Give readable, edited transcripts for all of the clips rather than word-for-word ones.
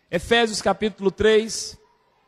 Efésios capítulo 3,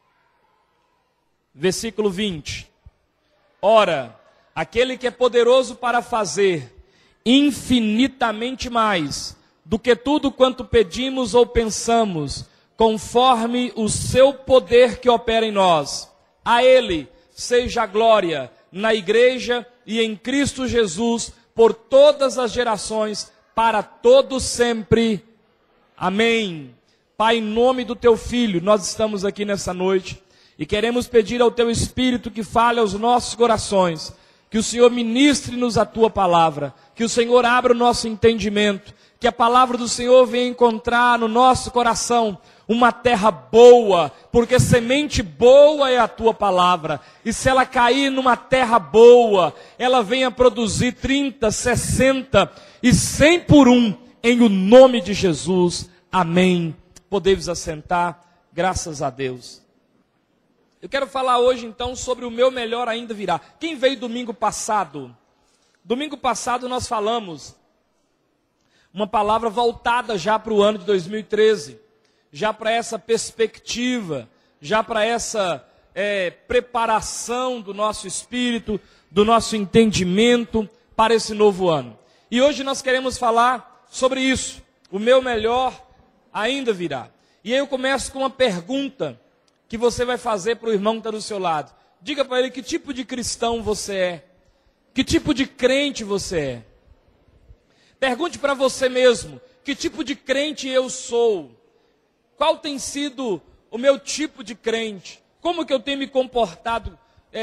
versículo 20. Ora, aquele que é poderoso para fazer infinitamente mais do que tudo quanto pedimos ou pensamos, conforme o seu poder que opera em nós. A ele seja a glória na igreja e em Cristo Jesus por todas as gerações, para todos sempre. Amém. Pai, em nome do teu Filho, nós estamos aqui nessa noite e queremos pedir ao teu Espírito que fale aos nossos corações, que o Senhor ministre-nos a tua palavra, que o Senhor abra o nosso entendimento, que a palavra do Senhor venha encontrar no nosso coração uma terra boa, porque semente boa é a tua palavra, e se ela cair numa terra boa, ela venha produzir 30, 60 e 100 por um, em o nome de Jesus, amém. Podemos assentar, graças a Deus. Eu quero falar hoje então sobre o meu melhor ainda virá. Quem veio domingo passado? Domingo passado nós falamos uma palavra voltada já para o ano de 2013, já para essa perspectiva, já para essa preparação do nosso espírito, do nosso entendimento para esse novo ano. E hoje nós queremos falar sobre isso, o meu melhor ainda virá. E aí eu começo com uma pergunta que você vai fazer para o irmão que está do seu lado. Diga para ele que tipo de cristão você é, que tipo de crente você é. Pergunte para você mesmo, que tipo de crente eu sou? Qual tem sido o meu tipo de crente? Como que eu tenho me comportado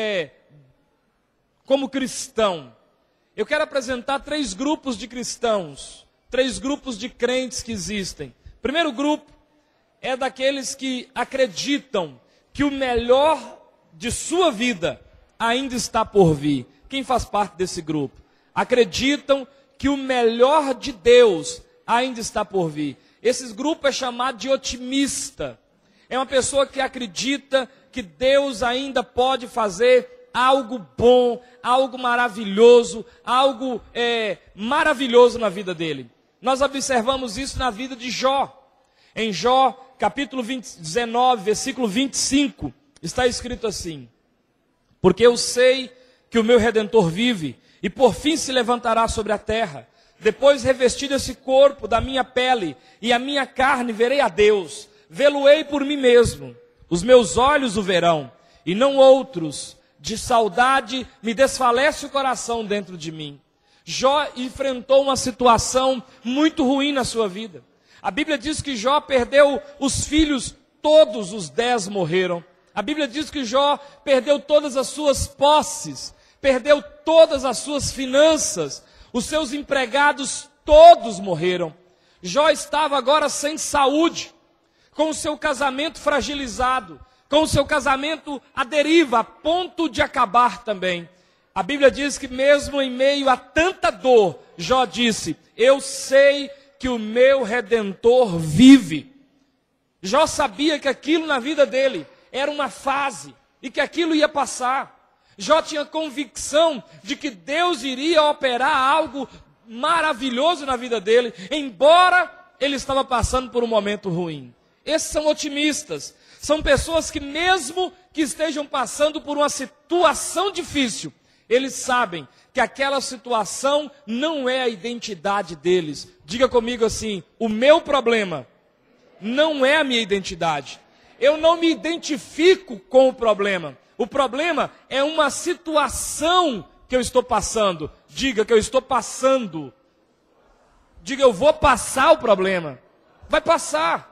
como cristão? Eu quero apresentar 3 grupos de cristãos, 3 grupos de crentes que existem. O primeiro grupo é daqueles que acreditam que o melhor de sua vida ainda está por vir. Quem faz parte desse grupo? Acreditam que o melhor de Deus ainda está por vir. Esse grupo é chamado de otimista. É uma pessoa que acredita que Deus ainda pode fazer algo bom, algo maravilhoso, algo maravilhoso na vida dele. Nós observamos isso na vida de Jó. Em Jó, capítulo 19, versículo 25, está escrito assim: porque eu sei que o meu Redentor vive, e por fim se levantará sobre a terra. Depois revestido esse corpo da minha pele, e a minha carne verei a Deus. Vê-lo-ei por mim mesmo. Os meus olhos o verão, e não outros. De saudade me desfalece o coração dentro de mim. Jó enfrentou uma situação muito ruim na sua vida. A Bíblia diz que Jó perdeu os filhos, todos os 10 morreram. A Bíblia diz que Jó perdeu todas as suas posses, perdeu todas as suas finanças, os seus empregados todos morreram. Jó estava agora sem saúde, com o seu casamento fragilizado, com o seu casamento à deriva, a ponto de acabar também. A Bíblia diz que mesmo em meio a tanta dor, Jó disse: eu sei que o meu Redentor vive. Jó sabia que aquilo na vida dele era uma fase e que aquilo ia passar. Jó tinha convicção de que Deus iria operar algo maravilhoso na vida dele, embora ele estava passando por um momento ruim. Esses são otimistas, são pessoas que mesmo que estejam passando por uma situação difícil, eles sabem que aquela situação não é a identidade deles. Diga comigo assim: o meu problema não é a minha identidade. Eu não me identifico com o problema. O problema é uma situação que eu estou passando. Diga que eu estou passando. Diga, eu vou passar o problema. Vai passar.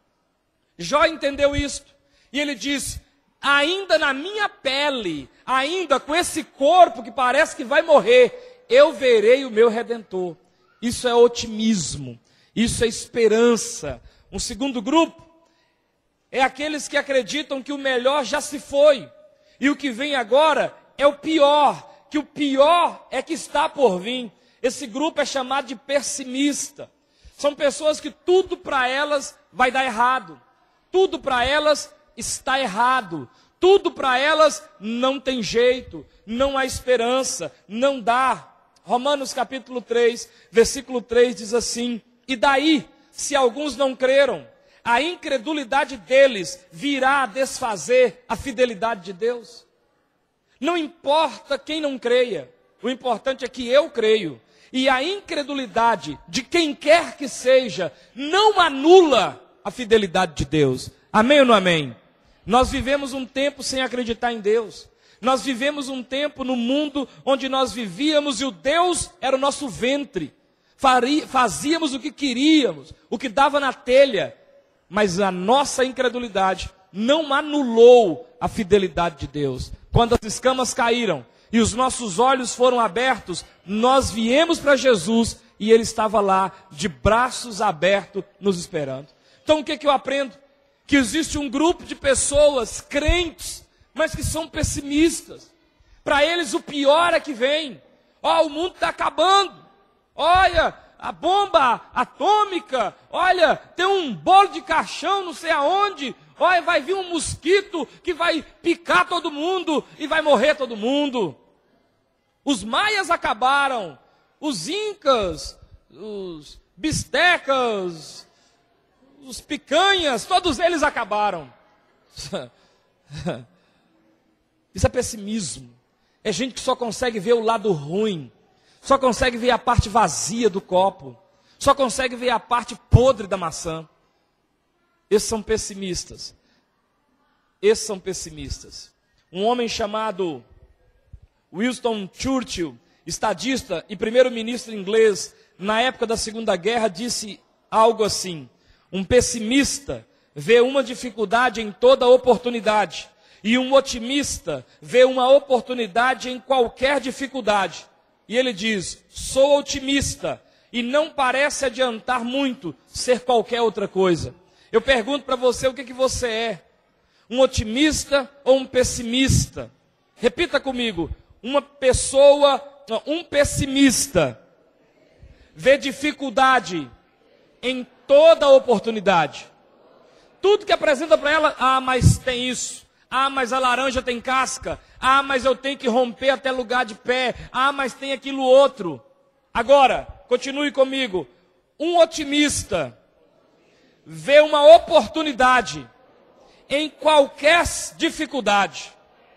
Jó entendeu isto. E ele disse: ainda na minha pele, ainda com esse corpo que parece que vai morrer, eu verei o meu Redentor. Isso é otimismo, isso é esperança. Um segundo grupo é aqueles que acreditam que o melhor já se foi, e o que vem agora é o pior, que o pior é que está por vir. Esse grupo é chamado de pessimista. São pessoas que tudo para elas vai dar errado, tudo para elas está errado, tudo para elas não tem jeito, não há esperança, não dá. Romanos capítulo 3, versículo 3 diz assim: e daí, se alguns não creram, a incredulidade deles virá a desfazer a fidelidade de Deus? Não importa quem não creia, o importante é que eu creio. E a incredulidade de quem quer que seja não anula a fidelidade de Deus. Amém ou não amém? Nós vivemos um tempo sem acreditar em Deus. Nós vivemos um tempo no mundo onde nós vivíamos e o Deus era o nosso ventre. Fazíamos o que queríamos, o que dava na telha. Mas a nossa incredulidade não anulou a fidelidade de Deus. Quando as escamas caíram e os nossos olhos foram abertos, nós viemos para Jesus e Ele estava lá, de braços abertos, nos esperando. Então o que eu aprendo? Que existe um grupo de pessoas crentes, mas que são pessimistas. Para eles o pior é que vem. Ó, o mundo está acabando. Olha, a bomba atômica. Olha, tem um bolo de caixão não sei aonde. Olha, vai vir um mosquito que vai picar todo mundo e vai morrer todo mundo. Os maias acabaram. Os incas, os bistecas, os picanhas, todos eles acabaram. Isso é pessimismo. É gente que só consegue ver o lado ruim. Só consegue ver a parte vazia do copo. Só consegue ver a parte podre da maçã. Esses são pessimistas. Esses são pessimistas. Um homem chamado Winston Churchill, estadista e primeiro-ministro inglês, na época da Segunda Guerra, disse algo assim: um pessimista vê uma dificuldade em toda oportunidade, e um otimista vê uma oportunidade em qualquer dificuldade. E ele diz: sou otimista, e não parece adiantar muito ser qualquer outra coisa. Eu pergunto para você, o que você é? Um otimista ou um pessimista? Repita comigo: um pessimista vê dificuldade em toda oportunidade. Tudo que apresenta para ela, mas tem isso. Mas a laranja tem casca. Mas eu tenho que romper até lugar de pé. Mas tem aquilo outro. Agora, continue comigo. Um otimista vê uma oportunidade em qualquer dificuldade.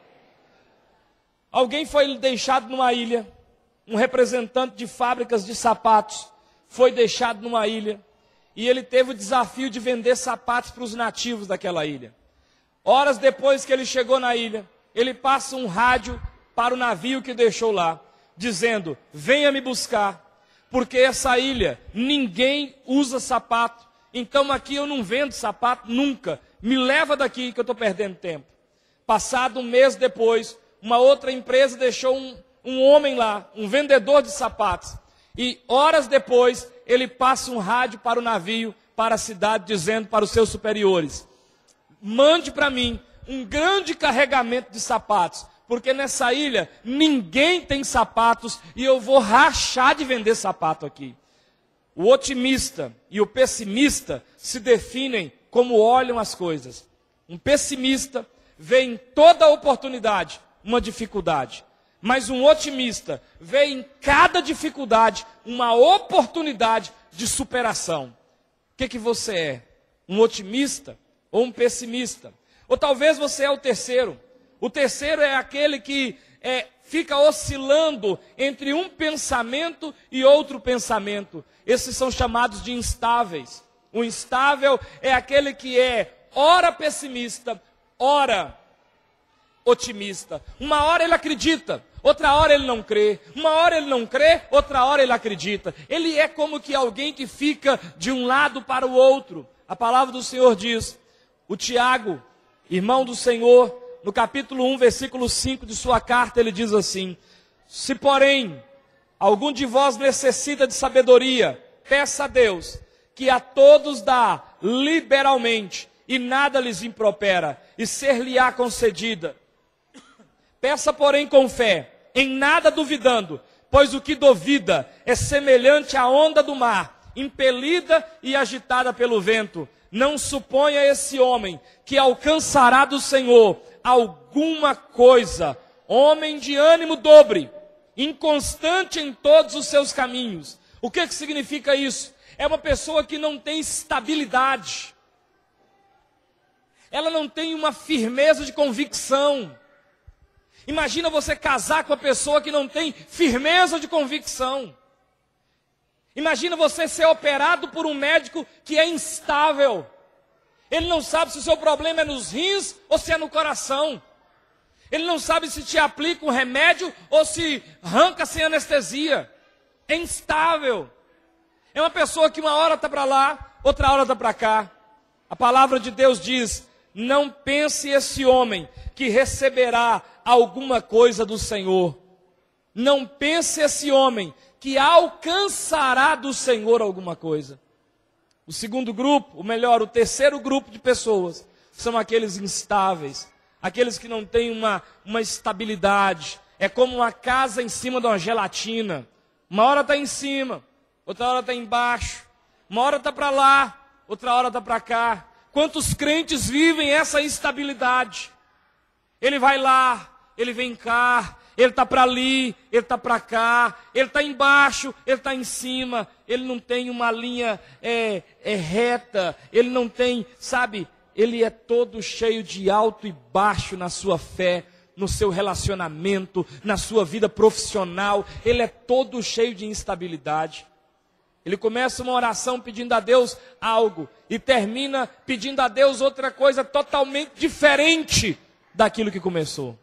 Alguém foi deixado numa ilha. Um representante de fábricas de sapatos foi deixado numa ilha. E ele teve o desafio de vender sapatos para os nativos daquela ilha. Horas depois que ele chegou na ilha, ele passa um rádio para o navio que deixou lá, dizendo: venha me buscar, porque essa ilha ninguém usa sapato, então aqui eu não vendo sapato nunca, me leva daqui que eu estou perdendo tempo. Passado um mês depois, uma outra empresa deixou um homem lá, um vendedor de sapatos, e horas depois ele passa um rádio para o navio, para a cidade, dizendo para os seus superiores: mande para mim um grande carregamento de sapatos, porque nessa ilha ninguém tem sapatos e eu vou rachar de vender sapato aqui. O otimista e o pessimista se definem como olham as coisas. Um pessimista vê em toda oportunidade uma dificuldade, mas um otimista vê em cada dificuldade uma oportunidade de superação. O que você é? Um otimista ou um pessimista? Ou talvez você é o terceiro. O terceiro é aquele que fica oscilando entre um pensamento e outro pensamento. Esses são chamados de instáveis. O instável é aquele que é ora pessimista, ora otimista. Uma hora ele acredita, outra hora ele não crê. Uma hora ele não crê, outra hora ele acredita. Ele é como que alguém que fica de um lado para o outro. A palavra do Senhor diz: o Tiago, irmão do Senhor, no capítulo 1, versículo 5 de sua carta, ele diz assim: se porém algum de vós necessita de sabedoria, peça a Deus, que a todos dá liberalmente, e nada lhes impropera, e ser-lhe-á concedida. Peça, porém, com fé, em nada duvidando, pois o que duvida é semelhante à onda do mar, impelida e agitada pelo vento. Não suponha esse homem que alcançará do Senhor alguma coisa. Homem de ânimo dobre, inconstante em todos os seus caminhos. O que significa isso? É uma pessoa que não tem estabilidade. ela não tem uma firmeza de convicção. Imagina você casar com uma pessoa que não tem firmeza de convicção. Imagina você ser operado por um médico que é instável. Ele não sabe se o seu problema é nos rins ou se é no coração. Ele não sabe se te aplica um remédio ou se arranca sem anestesia. É instável. É uma pessoa que uma hora está para lá, outra hora está para cá. A palavra de Deus diz: não pense esse homem que receberá alguma coisa do Senhor. Não pense esse homem que alcançará do Senhor alguma coisa. O segundo grupo, ou melhor, o terceiro grupo de pessoas, são aqueles instáveis, aqueles que não têm uma estabilidade. É como uma casa em cima de uma gelatina. Uma hora está em cima, outra hora está embaixo. Uma hora está para lá, outra hora está para cá. Quantos crentes vivem essa instabilidade? Ele vai lá, ele vem cá, ele está para ali, ele está para cá, ele está embaixo, ele está em cima, ele não tem uma linha reta, ele não tem, sabe, ele é todo cheio de alto e baixo na sua fé, no seu relacionamento, na sua vida profissional, ele é todo cheio de instabilidade. Ele começa uma oração pedindo a Deus algo e termina pedindo a Deus outra coisa totalmente diferente daquilo que começou.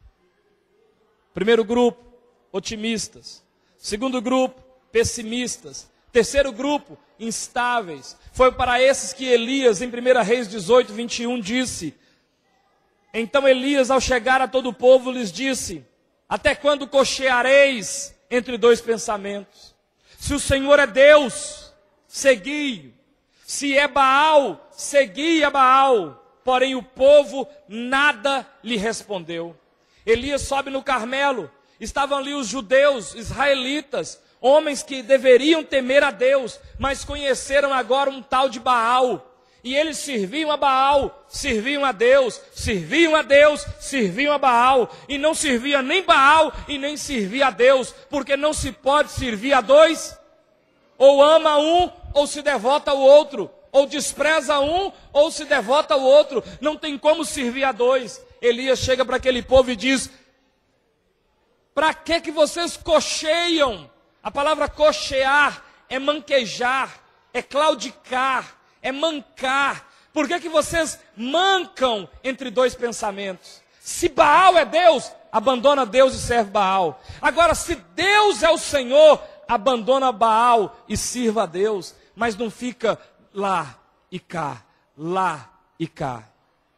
Primeiro grupo, otimistas. Segundo grupo, pessimistas. Terceiro grupo, instáveis. Foi para esses que Elias, em 1 Reis 18, 21, disse: então Elias, ao chegar a todo o povo, lhes disse: até quando cocheareis entre dois pensamentos? Se o Senhor é Deus, segui-o. Se é Baal, segui a Baal. Porém o povo nada lhe respondeu. Elias sobe no Carmelo. Estavam ali os judeus, israelitas, homens que deveriam temer a Deus, mas conheceram agora um tal de Baal. E eles serviam a Baal, serviam a Deus, serviam a Deus, serviam a Baal. E não servia nem Baal e nem servia a Deus, porque não se pode servir a dois. Ou ama um, ou se devota ao outro. Ou despreza um, ou se devota ao outro. Não tem como servir a dois. Elias chega para aquele povo e diz: para que vocês cocheiam? A palavra cochear é manquejar, é claudicar, é mancar. Por que vocês mancam entre dois pensamentos? Se Baal é Deus, abandona Deus e serve Baal. Agora, se Deus é o Senhor, abandona Baal e sirva a Deus. Mas não fica lá e cá, lá e cá.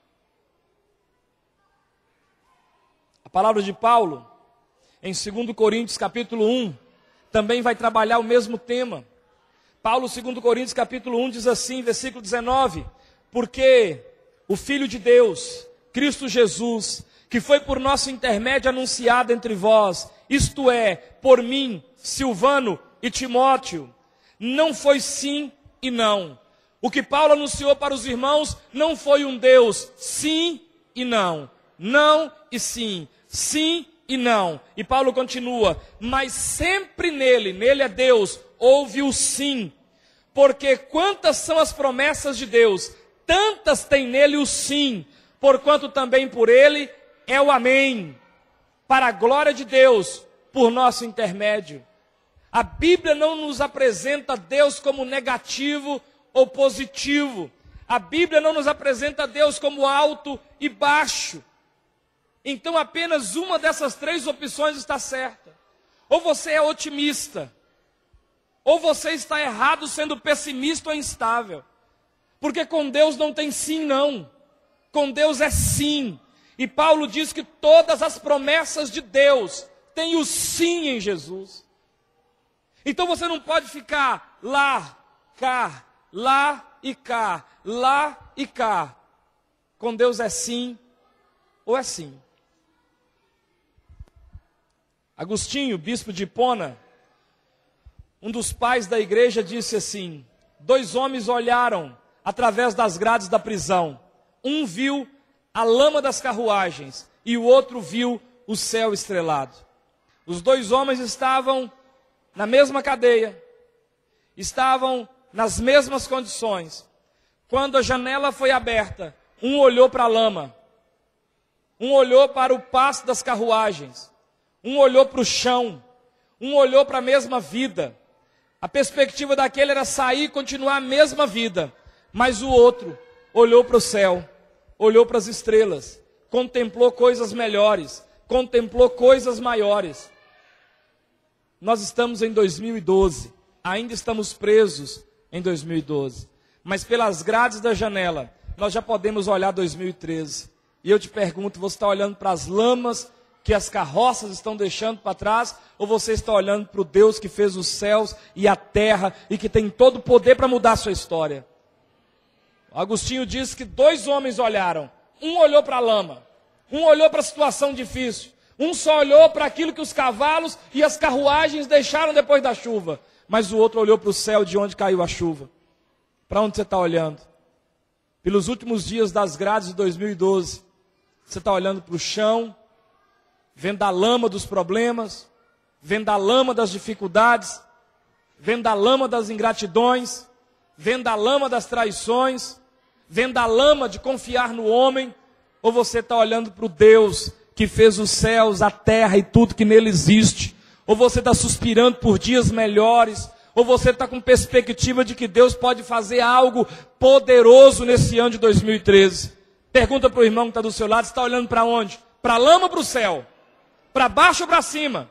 A palavra de Paulo, em 2 Coríntios capítulo 1, também vai trabalhar o mesmo tema. Paulo, 2 Coríntios capítulo 1, diz assim, versículo 19: porque o Filho de Deus, Cristo Jesus, que foi por nosso intermédio anunciado entre vós, isto é, por mim, Silvano e Timóteo, não foi sim e não. O que Paulo anunciou para os irmãos não foi um Deus sim e não, não e sim, sim e não. E Paulo continua: mas sempre nele é Deus, houve o sim. Porque quantas são as promessas de Deus, tantas tem nele o sim, porquanto também por ele é o amém, para a glória de Deus, por nosso intermédio. A Bíblia não nos apresenta Deus como negativo ou positivo. A Bíblia não nos apresenta Deus como alto e baixo. Então apenas uma dessas três opções está certa. Ou você é otimista, ou você está errado sendo pessimista ou instável. Porque com Deus não tem sim não. Com Deus é sim. E Paulo diz que todas as promessas de Deus têm o sim em Jesus. Então você não pode ficar lá, cá, lá e cá, lá e cá. Com Deus é sim ou é sim. Agostinho, bispo de Hipona, um dos pais da igreja, disse assim: 2 homens olharam através das grades da prisão. Um viu a lama das carruagens e o outro viu o céu estrelado. Os 2 homens estavam na mesma cadeia, estavam nas mesmas condições. Quando a janela foi aberta, Um olhou para a lama, um olhou para o pasto das carruagens, um olhou para o chão, um olhou para a mesma vida. A perspectiva daquele era sair e continuar a mesma vida, mas o outro olhou para o céu, olhou para as estrelas, contemplou coisas melhores, contemplou coisas maiores. Nós estamos em 2012, ainda estamos presos em 2012, mas pelas grades da janela, nós já podemos olhar 2013. E eu te pergunto, você está olhando para as lamas que as carroças estão deixando para trás, ou você está olhando para o Deus que fez os céus e a terra, e que tem todo o poder para mudar a sua história? Agostinho diz que 2 homens olharam, um olhou para a lama, um olhou para a situação difícil, um só olhou para aquilo que os cavalos e as carruagens deixaram depois da chuva, mas o outro olhou para o céu de onde caiu a chuva. Para onde você está olhando? Pelos últimos dias das grades de 2012, você está olhando para o chão, vendo a lama dos problemas, vendo a lama das dificuldades, vendo a lama das ingratidões, vendo a lama das traições, vendo a lama de confiar no homem, ou você está olhando para o Deus que fez os céus, a terra e tudo que nele existe, ou você está suspirando por dias melhores, ou você está com perspectiva de que Deus pode fazer algo poderoso nesse ano de 2013. Pergunta para o irmão que está do seu lado, você está olhando para onde? Para a lama ou para o céu? Para baixo ou para cima?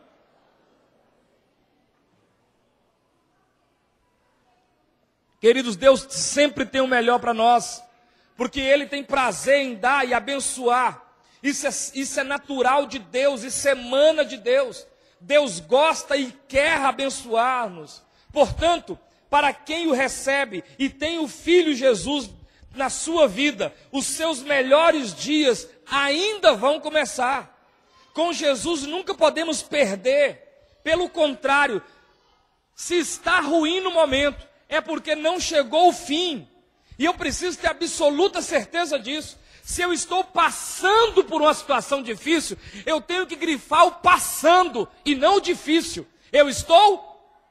Queridos, Deus sempre tem o melhor para nós, porque Ele tem prazer em dar e abençoar. Isso é natural de Deus, isso emana de Deus. Deus gosta e quer abençoar-nos. Portanto, para quem o recebe e tem o Filho Jesus na sua vida, os seus melhores dias ainda vão começar. Com Jesus nunca podemos perder. Pelo contrário, se está ruim no momento, é porque não chegou o fim. E eu preciso ter absoluta certeza disso. Se eu estou passando por uma situação difícil, eu tenho que grifar o passando e não o difícil. Eu estou?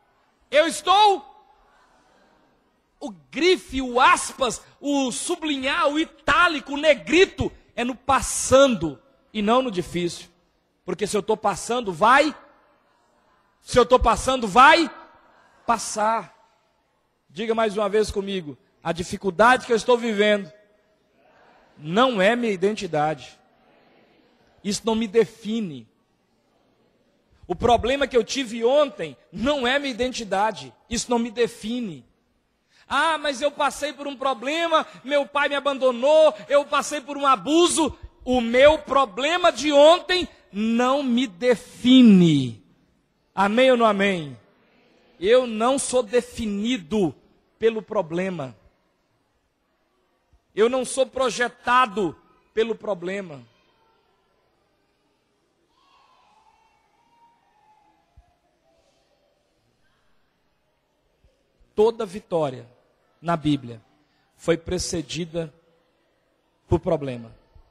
O grife, o aspas, o sublinhar, o itálico, o negrito, é no passando e não no difícil. Porque se eu estou passando, vai passar. Diga mais uma vez comigo, a dificuldade que eu estou vivendo não é minha identidade. Isso não me define. O problema que eu tive ontem não é minha identidade. Isso não me define. Ah, mas eu passei por um problema, meu pai me abandonou, eu passei por um abuso. O meu problema de ontem não me define. Amém ou não amém? Eu não sou definido pelo problema. Eu não sou projetado pelo problema. Toda vitória na Bíblia foi precedida por problema.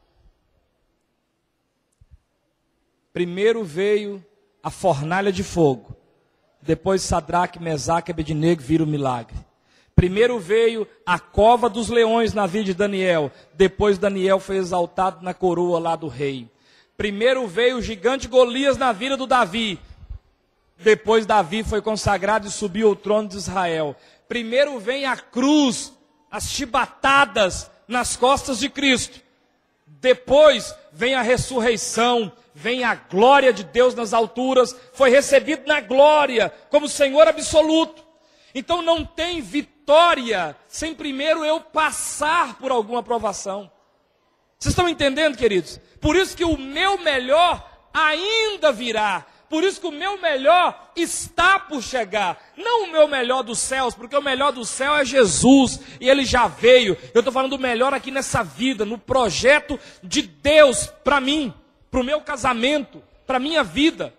Primeiro veio a fornalha de fogo. Depois Sadraque, Mesaque e Abednego viram o milagre. Primeiro veio a cova dos leões na vida de Daniel. Depois Daniel foi exaltado na coroa lá do rei. Primeiro veio o gigante Golias na vida do Davi. Depois Davi foi consagrado e subiu ao trono de Israel. Primeiro vem a cruz, as chibatadas nas costas de Cristo. Depois vem a ressurreição, vem a glória de Deus nas alturas. Foi recebido na glória como Senhor absoluto. Então não tem vitória sem primeiro eu passar por alguma provação. Vocês estão entendendo, queridos? Por isso que o meu melhor ainda virá. Por isso que o meu melhor está por chegar. Não o meu melhor dos céus, porque o melhor do céu é Jesus. E Ele já veio. Eu estou falando do melhor aqui nessa vida, no projeto de Deus para mim, para o meu casamento, para a minha vida.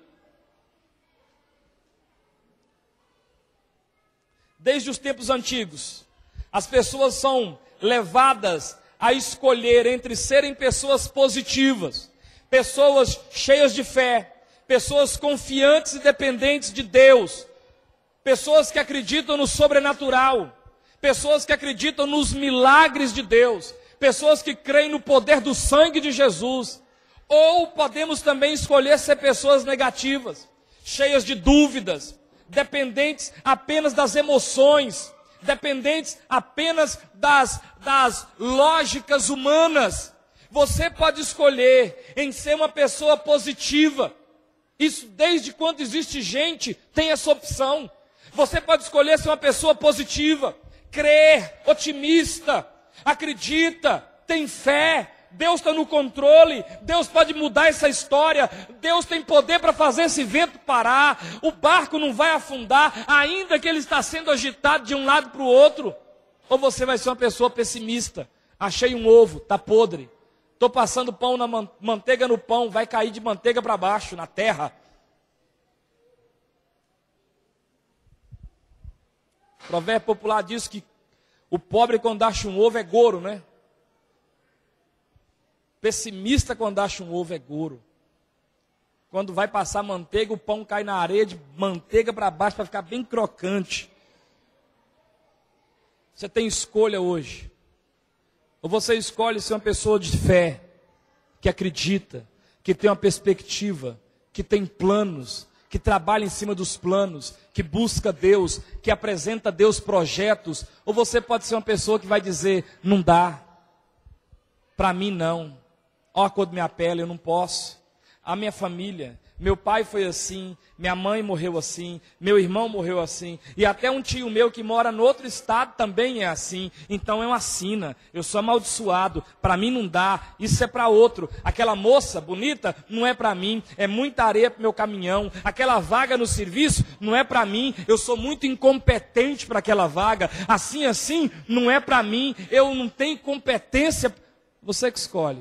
Desde os tempos antigos, as pessoas são levadas a escolher entre serem pessoas positivas, pessoas cheias de fé, pessoas confiantes e dependentes de Deus, pessoas que acreditam no sobrenatural, pessoas que acreditam nos milagres de Deus, pessoas que creem no poder do sangue de Jesus. Ou podemos também escolher ser pessoas negativas, cheias de dúvidas, dependentes apenas das emoções, dependentes apenas das lógicas humanas. Você pode escolher em ser uma pessoa positiva. Isso desde quando existe gente, tem essa opção. Você pode escolher ser uma pessoa positiva, crer, otimista, acredita, tem fé. Deus está no controle, Deus pode mudar essa história, Deus tem poder para fazer esse vento parar, o barco não vai afundar, ainda que ele está sendo agitado de um lado para o outro. Ou você vai ser uma pessoa pessimista, achei um ovo, está podre, estou passando pão na manteiga no pão, vai cair de manteiga para baixo, na terra. O provérbio popular diz que o pobre quando acha um ovo é goro, né? Pessimista quando acha um ovo é goro. Quando vai passar manteiga, o pão cai na areia de manteiga para baixo para ficar bem crocante. Você tem escolha hoje. Ou você escolhe ser uma pessoa de fé, que acredita, que tem uma perspectiva, que tem planos, que trabalha em cima dos planos, que busca Deus, que apresenta a Deus projetos. Ou você pode ser uma pessoa que vai dizer, não dá, para mim não. Ó a cor da minha pele, eu não posso. A minha família, meu pai foi assim, minha mãe morreu assim, meu irmão morreu assim, e até um tio meu que mora no outro estado também é assim. Então é uma sina, eu sou amaldiçoado, para mim não dá, isso é para outro. Aquela moça bonita não é para mim, é muita areia para o meu caminhão. Aquela vaga no serviço não é para mim, eu sou muito incompetente para aquela vaga. Assim não é para mim, eu não tenho competência. Você que escolhe.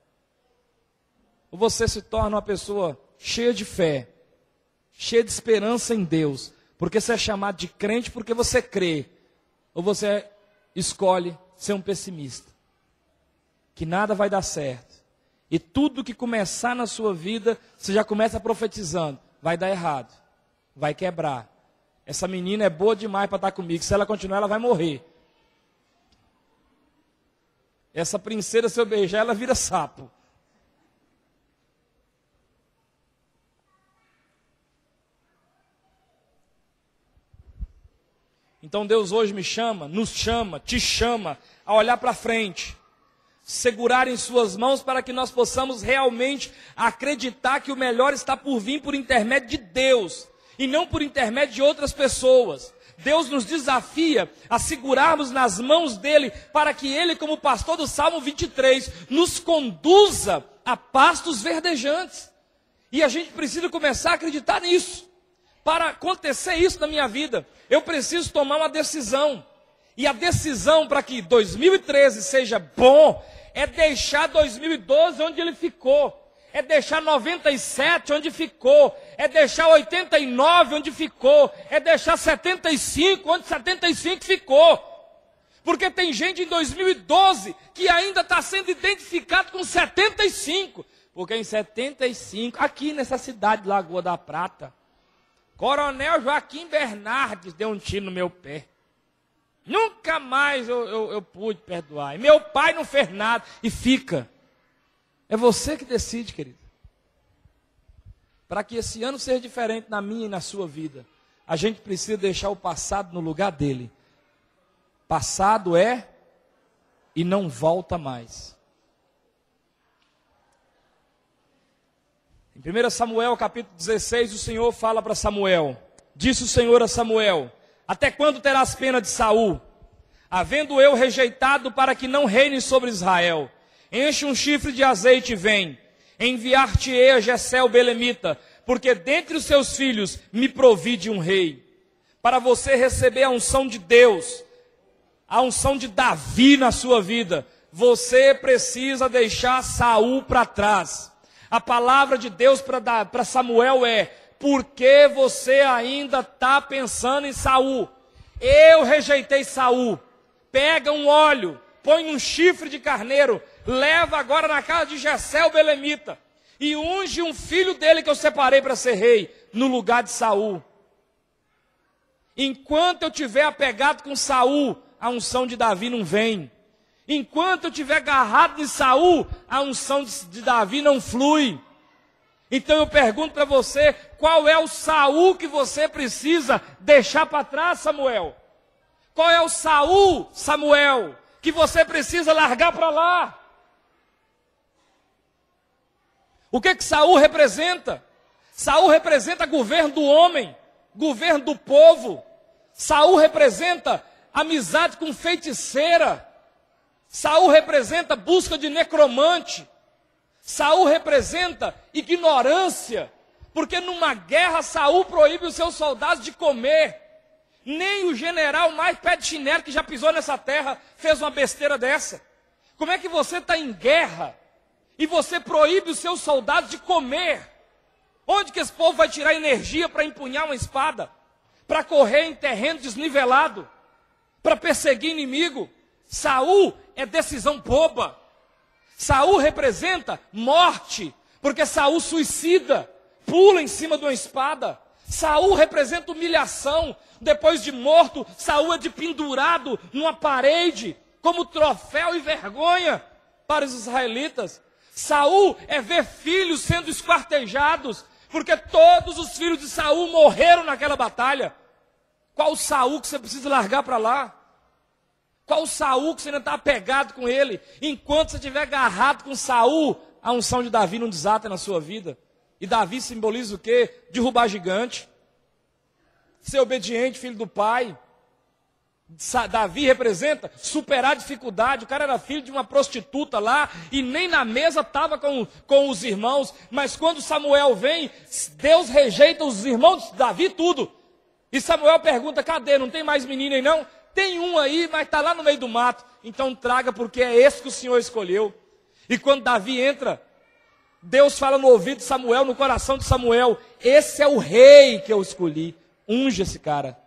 Ou você se torna uma pessoa cheia de fé, cheia de esperança em Deus, porque você é chamado de crente porque você crê. Ou você escolhe ser um pessimista, que nada vai dar certo. E tudo que começar na sua vida, você já começa profetizando, vai dar errado, vai quebrar. Essa menina é boa demais para estar comigo, se ela continuar ela vai morrer. Essa princesa, se eu beijar, ela vira sapo. Então Deus hoje me chama, nos chama, te chama a olhar para frente, segurar em suas mãos para que nós possamos realmente acreditar que o melhor está por vir por intermédio de Deus e não por intermédio de outras pessoas. Deus nos desafia a segurarmos nas mãos dele para que ele, como pastor do Salmo 23, nos conduza a pastos verdejantes. E a gente precisa começar a acreditar nisso. Para acontecer isso na minha vida, eu preciso tomar uma decisão. E a decisão para que 2013 seja bom, é deixar 2012 onde ele ficou. É deixar 97 onde ficou. É deixar 89 onde ficou. É deixar 75 onde 75 ficou. Porque tem gente em 2012 que ainda está sendo identificado com 75. Porque em 75, aqui nessa cidade de Lagoa da Prata, Coronel Joaquim Bernardes deu um tiro no meu pé. Nunca mais eu pude perdoar. E meu pai não fez nada. E fica. É você que decide, querido. Para que esse ano seja diferente na minha e na sua vida, a gente precisa deixar o passado no lugar dele. Passado é e não volta mais. Em 1 Samuel capítulo 16, o Senhor fala para Samuel. Disse o Senhor a Samuel: até quando terás pena de Saul, havendo eu rejeitado para que não reine sobre Israel? Enche um chifre de azeite e vem. Enviar-te-ei a Jessé o belemita, porque dentre os seus filhos me provide um rei. Para você receber a unção de Deus, a unção de Davi na sua vida, você precisa deixar Saul para trás. A palavra de Deus para Samuel é: por que você ainda está pensando em Saul? Eu rejeitei Saul. Pega um óleo, põe um chifre de carneiro, leva agora na casa de Jessé o belemita e unge um filho dele que eu separei para ser rei no lugar de Saul. Enquanto eu tiver apegado com Saul, a unção de Davi não vem. Enquanto eu estiver agarrado de Saul, a unção de Davi não flui. Então eu pergunto para você, qual é o Saul que você precisa deixar para trás, Samuel? Qual é o Saul, Samuel, que você precisa largar para lá? O que Saul representa? Saul representa governo do homem, governo do povo. Saul representa amizade com feiticeira. Saul representa busca de necromante. Saul representa ignorância, porque numa guerra Saul proíbe os seus soldados de comer. Nem o general mais pé de chinelo que já pisou nessa terra fez uma besteira dessa. Como é que você está em guerra e você proíbe os seus soldados de comer? Onde que esse povo vai tirar energia para empunhar uma espada? Para correr em terreno desnivelado? Para perseguir inimigo? Saul é decisão boba. Saul representa morte, porque Saul suicida, pula em cima de uma espada. Saul representa humilhação. Depois de morto, Saul é de pendurado numa parede, como troféu e vergonha para os israelitas. Saul é ver filhos sendo esquartejados, porque todos os filhos de Saul morreram naquela batalha. Qual o Saul que você precisa largar para lá? Qual o Saul que você ainda está apegado com ele? Enquanto você estiver agarrado com Saul, a unção de Davi não desata na sua vida. E Davi simboliza o quê? Derrubar gigante. Ser obediente, filho do pai. Davi representa superar a dificuldade. O cara era filho de uma prostituta lá e nem na mesa estava com os irmãos. Mas quando Samuel vem, Deus rejeita os irmãos de Davi tudo. E Samuel pergunta, cadê? Não tem mais menino aí não? Tem um aí, mas está lá no meio do mato. Então traga, porque é esse que o Senhor escolheu. E quando Davi entra, Deus fala no ouvido de Samuel, no coração de Samuel, esse é o rei que eu escolhi. Unge esse cara.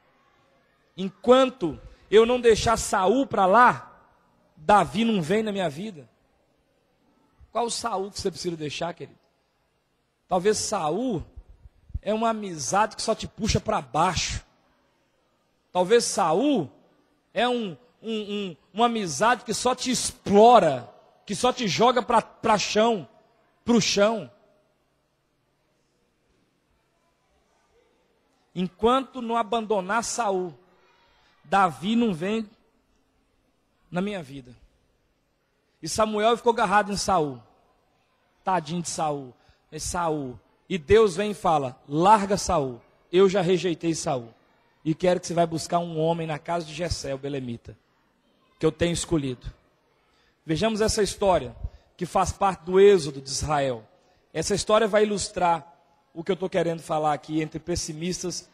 Enquanto eu não deixar Saul para lá, Davi não vem na minha vida. Qual o Saul que você precisa deixar, querido? Talvez Saul é uma amizade que só te puxa para baixo. Talvez Saul é uma amizade que só te explora, que só te joga para o chão. Enquanto não abandonar Saul, Davi não vem na minha vida. E Samuel ficou agarrado em Saul. Tadinho de Saul. É Saul. E Deus vem e fala, larga Saul. Eu já rejeitei Saul. E quero que você vai buscar um homem na casa de Jessé, o belemita, que eu tenho escolhido. Vejamos essa história, que faz parte do êxodo de Israel. Essa história vai ilustrar o que eu estou querendo falar aqui entre pessimistas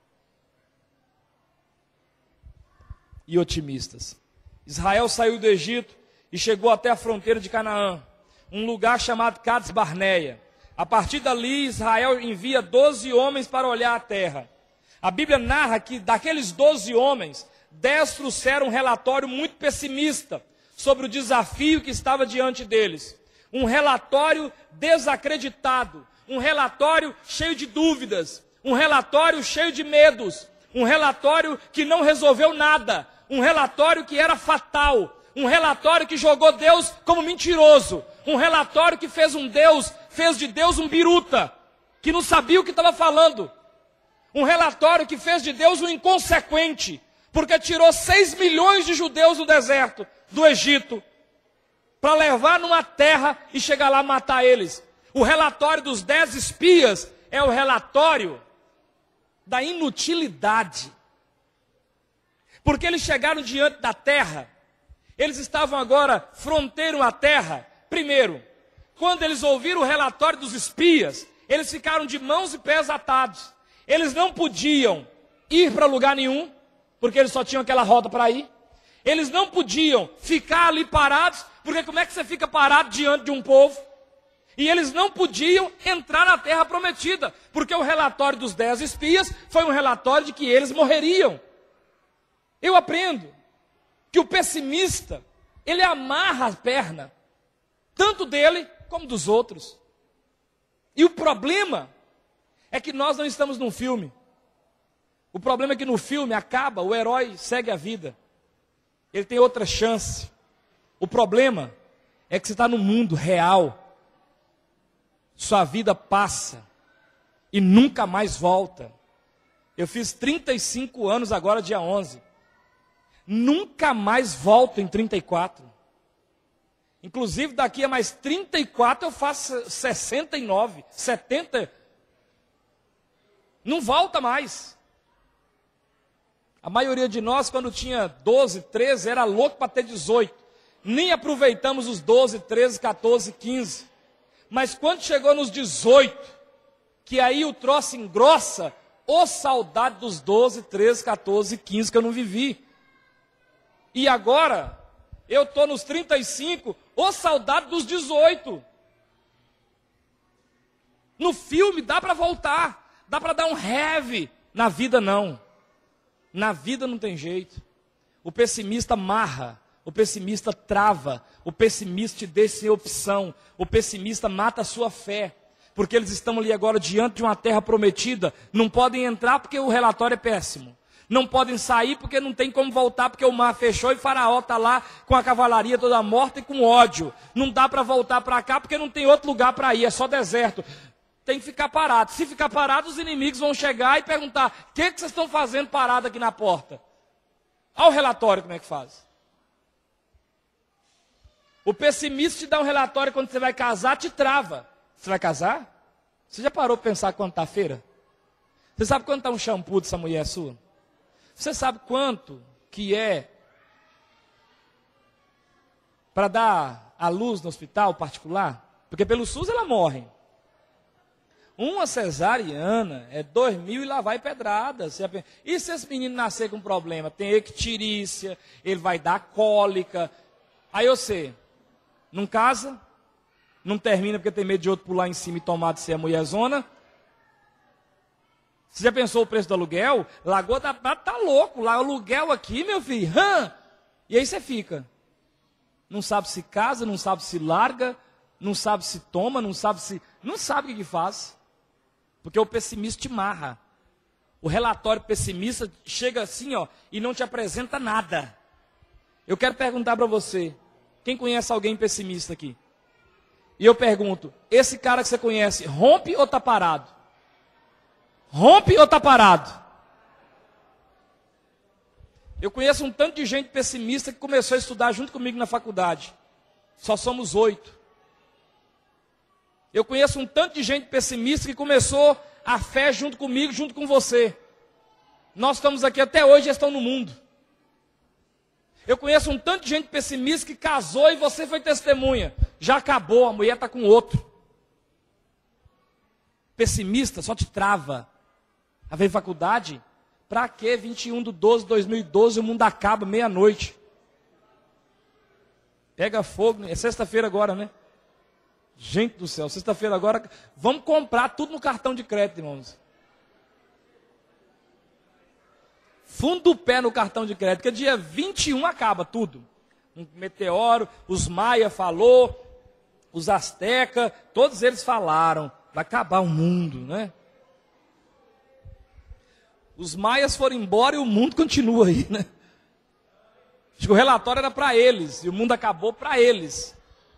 e otimistas. Israel saiu do Egito e chegou até a fronteira de Canaã, um lugar chamado Cades Barneia. A partir dali, Israel envia 12 homens para olhar a terra. A Bíblia narra que daqueles 12 homens, 10 trouxeram um relatório muito pessimista sobre o desafio que estava diante deles. Um relatório desacreditado, um relatório cheio de dúvidas, um relatório cheio de medos, um relatório que não resolveu nada, um relatório que era fatal, um relatório que jogou Deus como mentiroso, um relatório que fez de Deus um biruta, que não sabia o que estava falando. Um relatório que fez de Deus um inconsequente, porque tirou 6 milhões de judeus do deserto do Egito, para levar numa terra e chegar lá e matar eles. O relatório dos 10 espias é o relatório da inutilidade. Porque eles chegaram diante da terra, eles estavam agora fronteiro à terra. Primeiro, quando eles ouviram o relatório dos espias, eles ficaram de mãos e pés atados. Eles não podiam ir para lugar nenhum, porque eles só tinham aquela rota para ir. Eles não podiam ficar ali parados, porque como é que você fica parado diante de um povo? E eles não podiam entrar na terra prometida, porque o relatório dos 10 espias foi um relatório de que eles morreriam. Eu aprendo que o pessimista, ele amarra a perna, tanto dele como dos outros. E o problema é que nós não estamos num filme. O problema é que no filme acaba, o herói segue a vida. Ele tem outra chance. O problema é que você está no mundo real, sua vida passa e nunca mais volta. Eu fiz 35 anos agora, dia 11. Nunca mais volto em 34. Inclusive, daqui a mais 34 eu faço 69, 70. Não volta mais. A maioria de nós, quando tinha 12, 13, era louco para ter 18. Nem aproveitamos os 12, 13, 14, 15. Mas quando chegou nos 18, que aí o troço engrossa, ô saudade dos 12, 13, 14, 15 que eu não vivi. E agora, eu estou nos 35, ô saudade dos 18. No filme dá para voltar, dá para dar um heavy. Na vida não. Na vida não tem jeito. O pessimista marra, o pessimista trava, o pessimista te deixa sem opção, o pessimista mata a sua fé, porque eles estão ali agora diante de uma terra prometida, não podem entrar porque o relatório é péssimo, não podem sair porque não tem como voltar, porque o mar fechou e Faraó está lá com a cavalaria toda morta e com ódio, não dá para voltar para cá porque não tem outro lugar para ir, é só deserto. Tem que ficar parado. Se ficar parado, os inimigos vão chegar e perguntar: o que vocês estão fazendo parado aqui na porta? Olha o relatório como é que faz. O pessimista te dá um relatório quando você vai casar, te trava. Você vai casar? Você já parou para pensar quanto está a feira? Você sabe quanto está um shampoo dessa mulher sua? Você sabe quanto que é para dar a luz no hospital particular? Porque pelo SUS ela morre. Uma cesariana é 2.000 e lá vai pedrada. E se esse menino nascer com problema? Tem icterícia, ele vai dar cólica. Aí você não casa, não termina porque tem medo de outro pular em cima e tomar de ser a mulherzona. Você já pensou o preço do aluguel? Lagoa da Prata tá louco. Lá aluguel aqui, meu filho. E aí você fica. Não sabe se casa, não sabe se larga, não sabe se toma, não sabe o que faz. Porque o pessimista te marra. O relatório pessimista chega assim, ó, e não te apresenta nada. Eu quero perguntar para você, quem conhece alguém pessimista aqui? E eu pergunto, esse cara que você conhece, rompe ou está parado? Rompe ou está parado? Eu conheço um tanto de gente pessimista que começou a estudar junto comigo na faculdade. Só somos 8. Eu conheço um tanto de gente pessimista que começou a fé junto comigo, junto com você. Nós estamos aqui até hoje e estão no mundo. Eu conheço um tanto de gente pessimista que casou e você foi testemunha. Já acabou, a mulher está com outro. Pessimista só te trava. A ver faculdade? Para quê? 21/12/2012, o mundo acaba meia-noite. Pega fogo, é sexta-feira agora, né? Gente do céu, sexta-feira agora, vamos comprar tudo no cartão de crédito, irmãos. Fundo do pé no cartão de crédito, porque dia 21 acaba tudo. Um meteoro, os Maia falou, os Azteca, todos eles falaram, vai acabar o mundo, né? Os Maias foram embora e o mundo continua aí, né? Acho que o relatório era para eles, e o mundo acabou para eles.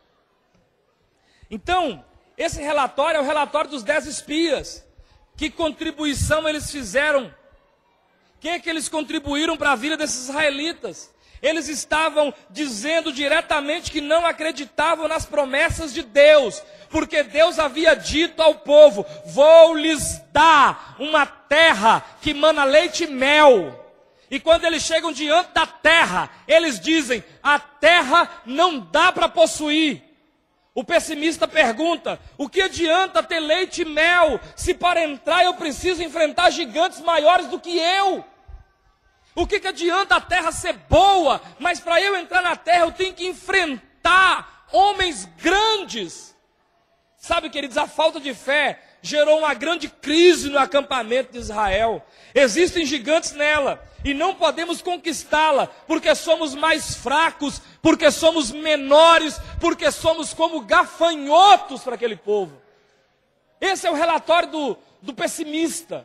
Então, esse relatório é o relatório dos 10 espias. Que contribuição eles fizeram? O que eles contribuíram para a vida desses israelitas? Eles estavam dizendo diretamente que não acreditavam nas promessas de Deus, porque Deus havia dito ao povo: vou lhes dar uma terra que mana leite e mel. E quando eles chegam diante da terra, eles dizem: a terra não dá para possuir. O pessimista pergunta: o que adianta ter leite e mel, se para entrar eu preciso enfrentar gigantes maiores do que eu? O que adianta a terra ser boa, mas para eu entrar na terra eu tenho que enfrentar homens grandes? Sabe, queridos, a falta de fé gerou uma grande crise no acampamento de Israel. Existem gigantes nela e não podemos conquistá-la porque somos mais fracos, porque somos menores, porque somos como gafanhotos para aquele povo. Esse é o relatório do pessimista.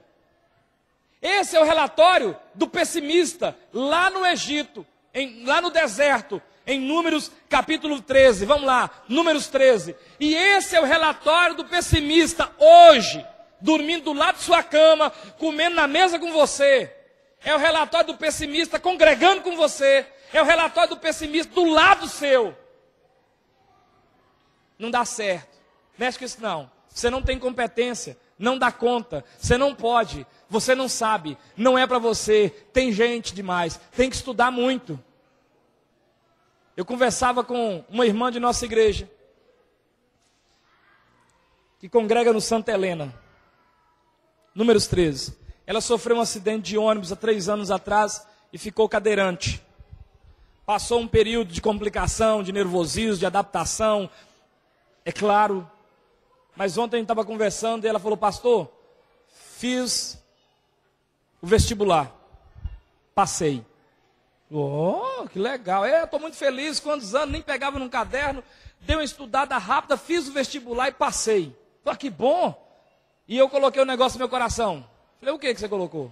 Esse é o relatório do pessimista lá no Egito, lá no deserto, em Números capítulo 13. Vamos lá, Números 13. E esse é o relatório do pessimista hoje, dormindo do lado de sua cama, comendo na mesa com você. É o relatório do pessimista congregando com você. É o relatório do pessimista do lado seu. Não dá certo. Mexe com isso não. Você não tem competência. Não dá conta. Você não pode. Você não sabe. Não é para você. Tem gente demais. Tem que estudar muito. Eu conversava com uma irmã de nossa igreja, que congrega no Santa Helena, Números 13. Ela sofreu um acidente de ônibus há 3 anos atrás e ficou cadeirante. Passou um período de complicação, de nervosismo, de adaptação, é claro. Mas ontem a gente estava conversando e ela falou: pastor, fiz o vestibular, passei. Oh, que legal. Estou muito feliz, quantos anos, nem pegava num caderno, dei uma estudada rápida, fiz o vestibular e passei. Falei, que bom. E eu coloquei o negócio no meu coração. Falei, o que você colocou?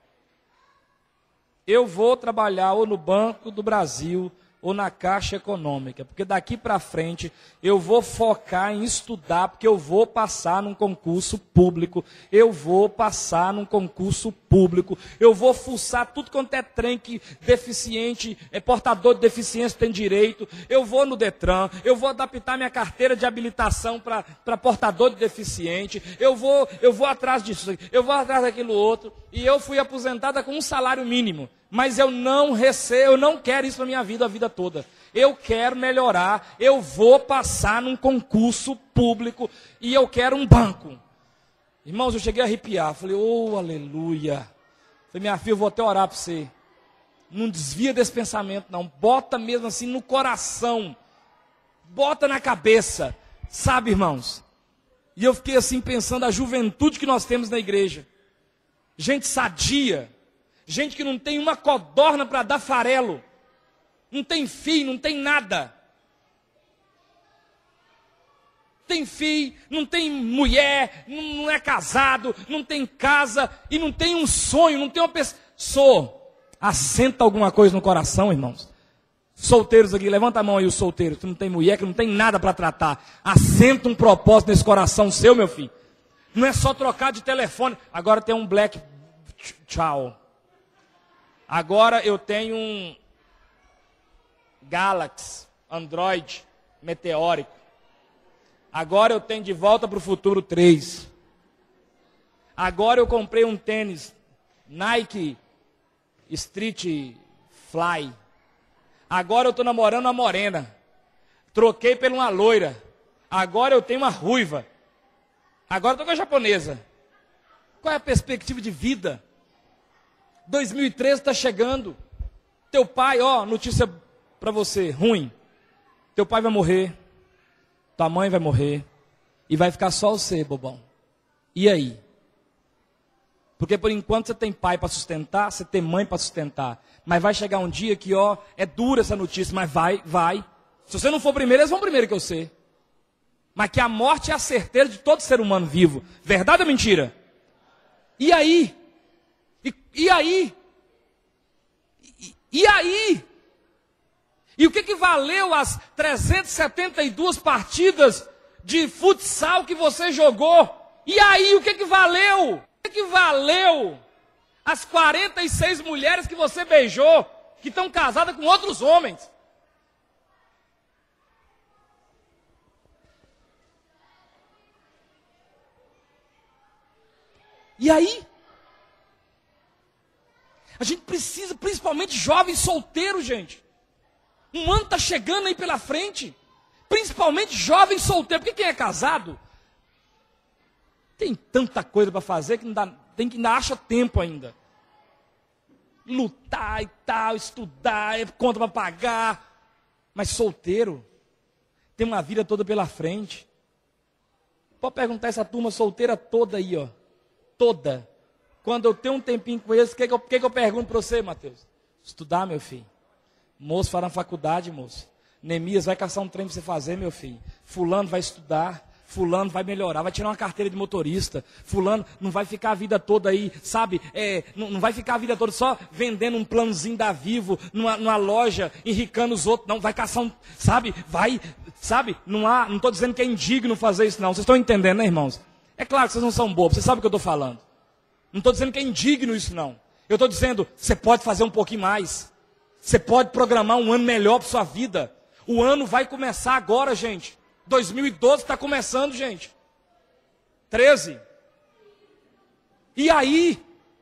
Eu vou trabalhar ou no Banco do Brasil ou na Caixa Econômica, porque daqui para frente eu vou focar em estudar, porque eu vou passar num concurso público, eu vou passar num concurso público, eu vou fuçar tudo quanto é trem que deficiente, portador de deficiência tem direito, eu vou no Detran, eu vou adaptar minha carteira de habilitação para portador de deficiente, eu vou atrás disso, eu vou atrás daquilo outro, e eu fui aposentada com um salário mínimo. Mas eu não quero isso na minha vida a vida toda. Eu quero melhorar, eu vou passar num concurso público e eu quero um banco. Irmãos, eu cheguei a arrepiar, falei, oh, aleluia. Falei, minha filha, eu vou até orar para você. Não desvia desse pensamento não, bota mesmo assim no coração, bota na cabeça, sabe, irmãos? E eu fiquei assim pensando a juventude que nós temos na igreja. Gente sadia. Gente que não tem uma codorna para dar farelo. Não tem filho, não tem nada. Tem filho, não tem mulher, não é casado, não tem casa e não tem um sonho, não tem uma pessoa. Assenta alguma coisa no coração, irmãos. Solteiros aqui, levanta a mão aí, os solteiros. Que não tem mulher, que não tem nada para tratar. Assenta um propósito nesse coração seu, meu filho. Não é só trocar de telefone. Agora tem um Black Tchau. Agora eu tenho um Galaxy, Android, meteórico. Agora eu tenho De Volta para o Futuro 3. Agora eu comprei um tênis Nike Street Fly. Agora eu estou namorando uma morena. Troquei por uma loira. Agora eu tenho uma ruiva. Agora estou com a japonesa. Qual é a perspectiva de vida? 2013 está chegando. Teu pai, notícia para você, ruim. Teu pai vai morrer. Tua mãe vai morrer. E vai ficar só você, bobão. E aí? Porque por enquanto você tem pai para sustentar, você tem mãe para sustentar. Mas vai chegar um dia que, é dura essa notícia, mas vai. Se você não for primeiro, eles vão primeiro que você. Mas que a morte é a certeza de todo ser humano vivo. Verdade ou mentira? E aí? E aí? E aí? E o que valeu as 372 partidas de futsal que você jogou? E aí, o que valeu? O que valeu as 46 mulheres que você beijou, que estão casadas com outros homens? E aí? A gente precisa, principalmente jovens solteiros, gente. Um ano está chegando aí pela frente. Principalmente jovens solteiros. Porque quem é casado tem tanta coisa para fazer que ainda acha tempo ainda. Lutar e tal, estudar, conta para pagar. Mas solteiro tem uma vida toda pela frente. Pode perguntar essa turma solteira toda aí, toda. Quando eu tenho um tempinho com eles, o que eu pergunto para você, Mateus? Estudar, meu filho. Moço, vai na faculdade, moço. Neemias vai caçar um trem para você fazer, meu filho. Fulano vai estudar. fulano vai melhorar, vai tirar uma carteira de motorista, fulano não vai ficar a vida toda aí, sabe, não vai ficar a vida toda só vendendo um planozinho da Vivo, numa loja, enricando os outros, não, vai caçar não estou dizendo que é indigno fazer isso não, vocês estão entendendo, né, irmãos? É claro que vocês não são bobos, vocês sabem o que eu estou falando, não estou dizendo que é indigno isso não, eu estou dizendo, você pode fazer um pouquinho mais, você pode programar um ano melhor para sua vida, o ano vai começar agora, gente. 2012 está começando, gente. 13. E aí?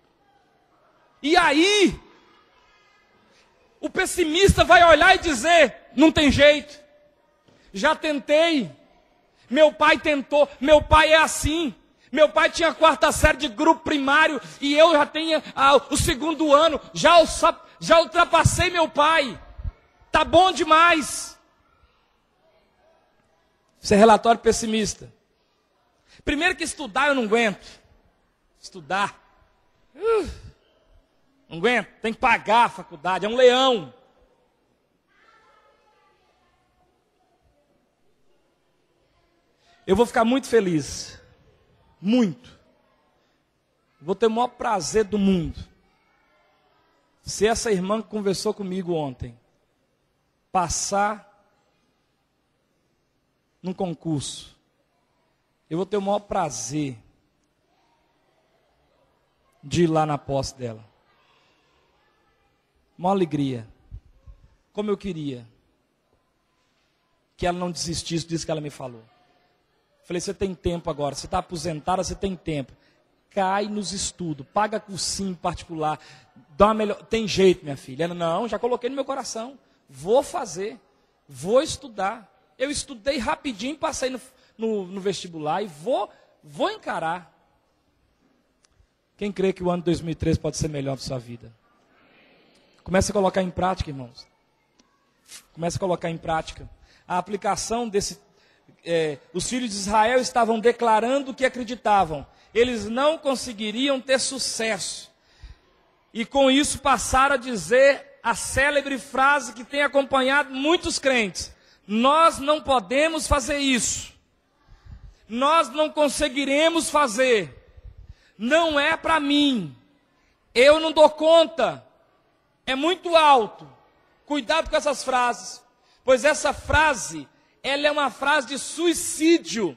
O pessimista vai olhar e dizer, não tem jeito. Já tentei. Meu pai tentou. Meu pai é assim. Meu pai tinha 4ª série de grupo primário e eu já tenho o 2º ano. Já ultrapassei meu pai. Tá bom demais. Isso é relatório pessimista. Primeiro que estudar eu não aguento. Estudar. Não aguento. Tem que pagar a faculdade. É um leão. Eu vou ficar muito feliz. Muito. Vou ter o maior prazer do mundo. Se essa irmã que conversou comigo ontem passar num concurso, eu vou ter o maior prazer de ir lá na posse dela. Uma alegria. Como eu queria que ela não desistisse disso que ela me falou. Falei, você tem tempo agora, você está aposentada, você tem tempo. Cai nos estudos, paga cursinho particular, dá uma melhor. Tem jeito, minha filha. Ela, não, já coloquei no meu coração. Vou fazer, vou estudar. Eu estudei rapidinho, passei no vestibular e vou encarar. Quem crê que o ano de 2013 pode ser melhor para a sua vida? Comece a colocar em prática, irmãos. Comece a colocar em prática. A aplicação os filhos de Israel estavam declarando que acreditavam. Eles não conseguiriam ter sucesso. E com isso passaram a dizer a célebre frase que tem acompanhado muitos crentes. Nós não podemos fazer isso. Nós não conseguiremos fazer. Não é para mim. Eu não dou conta. É muito alto. Cuidado com essas frases. Pois essa frase, ela é uma frase de suicídio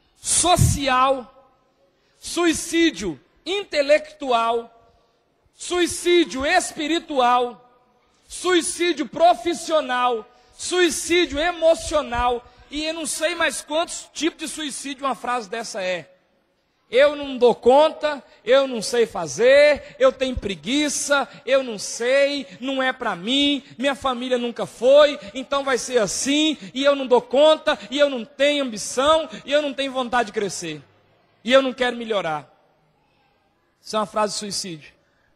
social, suicídio intelectual, suicídio espiritual, suicídio profissional, suicídio emocional, e eu não sei mais quantos tipos de suicídio uma frase dessa é. Eu não dou conta, eu não sei fazer, eu tenho preguiça, eu não sei, não é para mim, minha família nunca foi, então vai ser assim, e eu não dou conta, e eu não tenho ambição, e eu não tenho vontade de crescer, e eu não quero melhorar. Isso é uma frase de suicídio.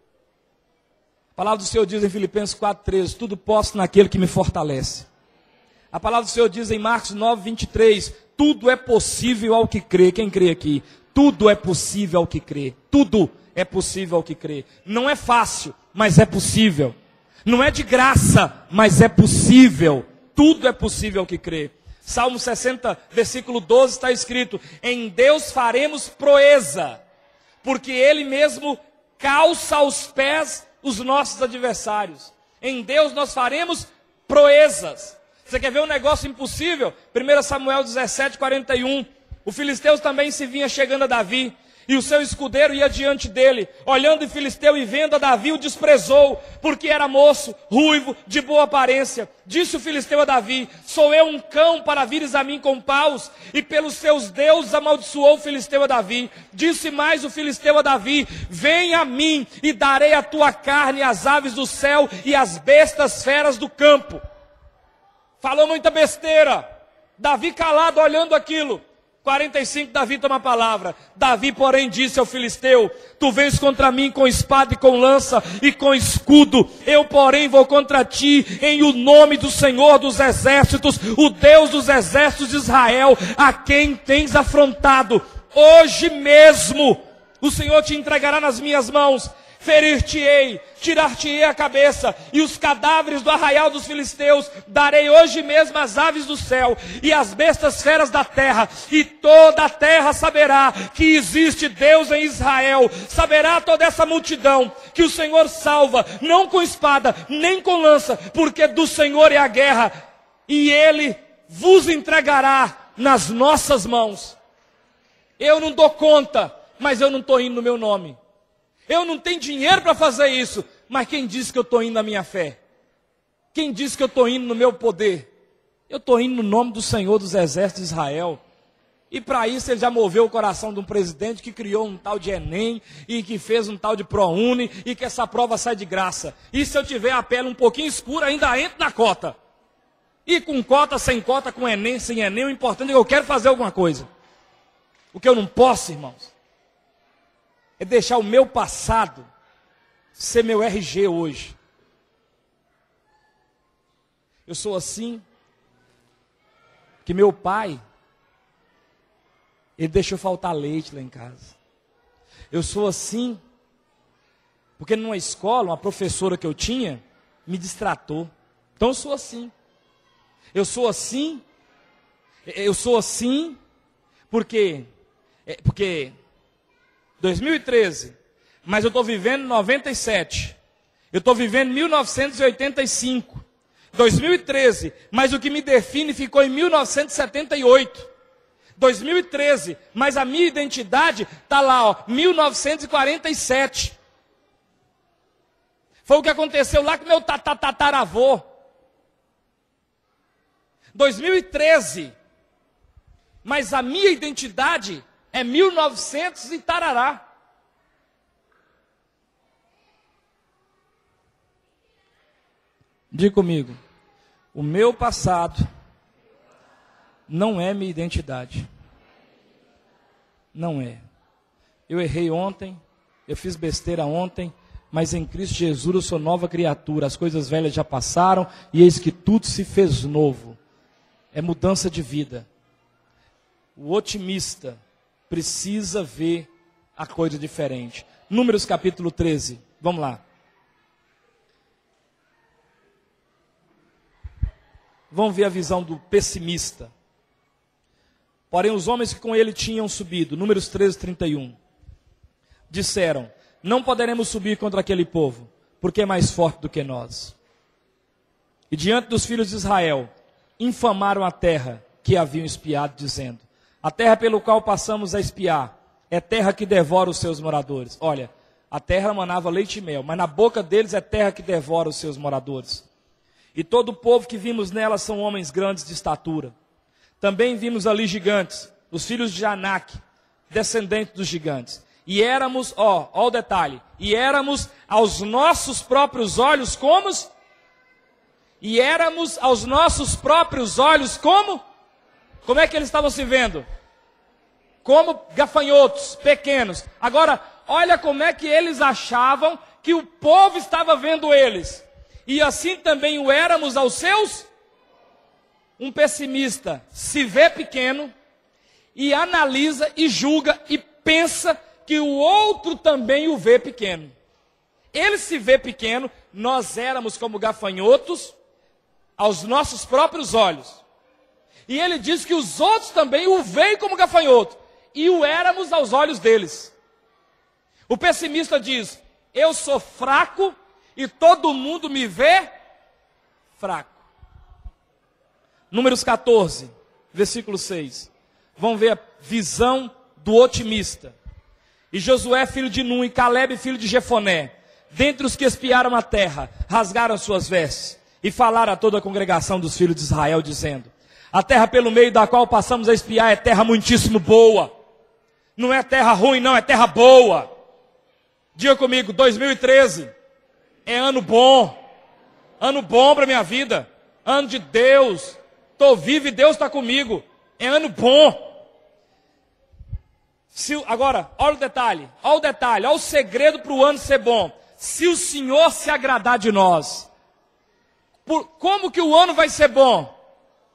A palavra do Senhor diz em Filipenses 4,13, tudo posso naquele que me fortalece. A palavra do Senhor diz em Marcos 9,23, tudo é possível ao que crê. Quem crê aqui? Tudo é possível ao que crê. Tudo é possível ao que crê. Não é fácil, mas é possível. Não é de graça, mas é possível. Tudo é possível ao que crê. Salmo 60, versículo 12 está escrito, em Deus faremos proeza, porque Ele mesmo calça aos pés os nossos adversários. Em Deus nós faremos proezas. Você quer ver um negócio impossível? 1 Samuel 17, 41. O filisteu também se vinha chegando a Davi, e o seu escudeiro ia diante dele. Olhando o filisteu e vendo a Davi, o desprezou, porque era moço, ruivo, de boa aparência. Disse o filisteu a Davi, sou eu um cão para vires a mim com paus? E pelos seus deuses amaldiçoou o filisteu a Davi. Disse mais o filisteu a Davi, vem a mim e darei a tua carne às aves do céu e às bestas feras do campo. Falou muita besteira. Davi calado olhando aquilo. 45, Davi toma a palavra. Davi, porém, disse ao filisteu, tu vens contra mim com espada e com lança e com escudo. Eu, porém, vou contra ti em o nome do Senhor dos exércitos, o Deus dos exércitos de Israel, a quem tens afrontado. Hoje mesmo o Senhor te entregará nas minhas mãos. ferir-te-ei, tirar-te-ei a cabeça, e os cadáveres do arraial dos filisteus darei hoje mesmo às aves do céu, e às bestas feras da terra, e toda a terra saberá que existe Deus em Israel, saberá toda essa multidão, que o Senhor salva, não com espada, nem com lança, porque do Senhor é a guerra, e Ele vos entregará nas nossas mãos. Eu não dou conta, mas eu não estou indo no meu nome. Eu não tenho dinheiro para fazer isso, mas quem disse que eu estou indo na minha fé? Quem disse que eu estou indo no meu poder? Eu estou indo no nome do Senhor dos Exércitos de Israel. E para isso ele já moveu o coração de um presidente que criou um tal de Enem, e que fez um tal de ProUni, e que essa prova sai de graça. E se eu tiver a pele um pouquinho escura, ainda entro na cota. E com cota, sem cota, com Enem, sem Enem, o importante é que eu quero fazer alguma coisa. O que eu não posso, irmãos, é deixar o meu passado ser meu RG hoje. Eu sou assim, que meu pai, ele deixou faltar leite lá em casa. Eu sou assim, porque numa escola, uma professora que eu tinha, me distratou. Então eu sou assim. Eu sou assim porque 2013, mas eu estou vivendo 97, eu estou vivendo 1985, 2013, mas o que me define ficou em 1978, 2013, mas a minha identidade está lá, ó, 1947, foi o que aconteceu lá com meu tataravô, 2013, mas a minha identidade é 1900 e tarará. Diga comigo, o meu passado não é minha identidade. Não é. Eu errei ontem, eu fiz besteira ontem, mas em Cristo Jesus eu sou nova criatura. As coisas velhas já passaram e eis que tudo se fez novo. É mudança de vida. O otimista precisa ver a coisa diferente. Números capítulo 13, vamos lá. Vamos ver a visão do pessimista. Porém, os homens que com ele tinham subido, Números 13, 31, disseram: não poderemos subir contra aquele povo, porque é mais forte do que nós. E diante dos filhos de Israel, infamaram a terra que haviam espiado, dizendo: a terra pelo qual passamos a espiar é terra que devora os seus moradores. Olha, a terra manava leite e mel, mas na boca deles é terra que devora os seus moradores. E todo o povo que vimos nela são homens grandes de estatura. Também vimos ali gigantes, os filhos de Anak, descendentes dos gigantes. E éramos, ó o detalhe, e éramos aos nossos próprios olhos como? E éramos aos nossos próprios olhos como? Como é que eles estavam se vendo? Como gafanhotos, pequenos. Agora, olha como é que eles achavam que o povo estava vendo eles. E assim também o éramos aos seus. Um pessimista se vê pequeno e analisa e julga e pensa que o outro também o vê pequeno. Ele se vê pequeno, nós éramos como gafanhotos aos nossos próprios olhos. E ele diz que os outros também o veem como gafanhoto. E o éramos aos olhos deles. O pessimista diz: eu sou fraco e todo mundo me vê fraco. Números 14, versículo 6. Vamos ver a visão do otimista. E Josué, filho de Nun, e Calebe, filho de Jefoné, dentre os que espiaram a terra, rasgaram suas vestes e falaram a toda a congregação dos filhos de Israel, dizendo: a terra pelo meio da qual passamos a espiar é terra muitíssimo boa. Não é terra ruim, não, é terra boa. Diga comigo, 2013 é ano bom para a minha vida, ano de Deus. Estou vivo e Deus está comigo, é ano bom. Agora, olha o detalhe, olha o segredo para o ano ser bom. Se o Senhor se agradar de nós, como que o ano vai ser bom?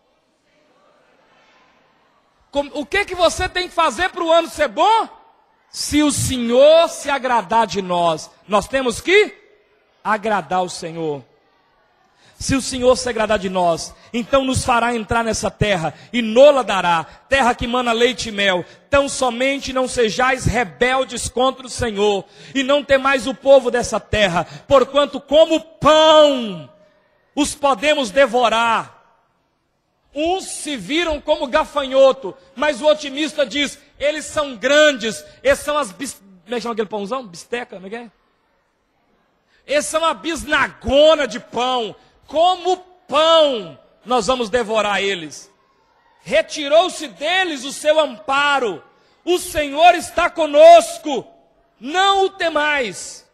O que você tem que fazer para o ano ser bom? Se o Senhor se agradar de nós, nós temos que agradar o Senhor. Se o Senhor se agradar de nós, então nos fará entrar nessa terra e nola dará, terra que mana leite e mel. Tão somente não sejais rebeldes contra o Senhor, e não temais o povo dessa terra, porquanto como pão os podemos devorar. Uns se viram como gafanhoto, mas o otimista diz, eles são grandes, eles são as como é que chama aquele pãozão? Bisteca, como é que é? Eles são a bisnagona de pão. Como pão nós vamos devorar eles. Retirou-se deles o seu amparo. O Senhor está conosco. Não o temais.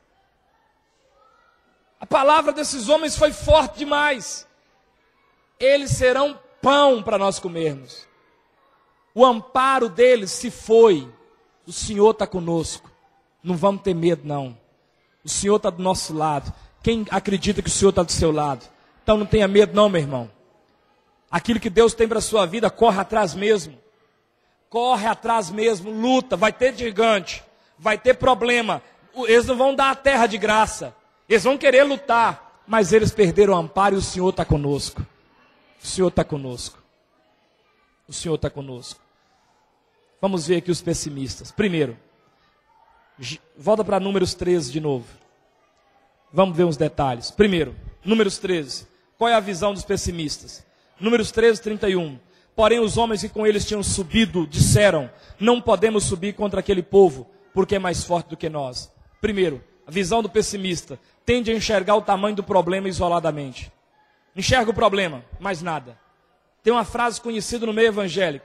A palavra desses homens foi forte demais. Eles serão pão para nós comermos. O amparo deles se foi. O Senhor está conosco. Não vamos ter medo, não. O Senhor está do nosso lado. Quem acredita que o Senhor está do seu lado? Então não tenha medo não, meu irmão. Aquilo que Deus tem para a sua vida, corre atrás mesmo. Corre atrás mesmo, luta. Vai ter gigante, vai ter problema. Eles não vão dar a terra de graça. Eles vão querer lutar, mas eles perderam o amparo e o Senhor está conosco. O Senhor está conosco. O Senhor está conosco. Vamos ver aqui os pessimistas. Primeiro, volta para Números 13 de novo. Vamos ver uns detalhes. Primeiro, Números 13. Qual é a visão dos pessimistas? Números 13, 31. Porém os homens que com eles tinham subido disseram, não podemos subir contra aquele povo, porque é mais forte do que nós. Primeiro, a visão do pessimista tende a enxergar o tamanho do problema isoladamente. Enxerga o problema, mais nada. Tem uma frase conhecida no meio evangélico.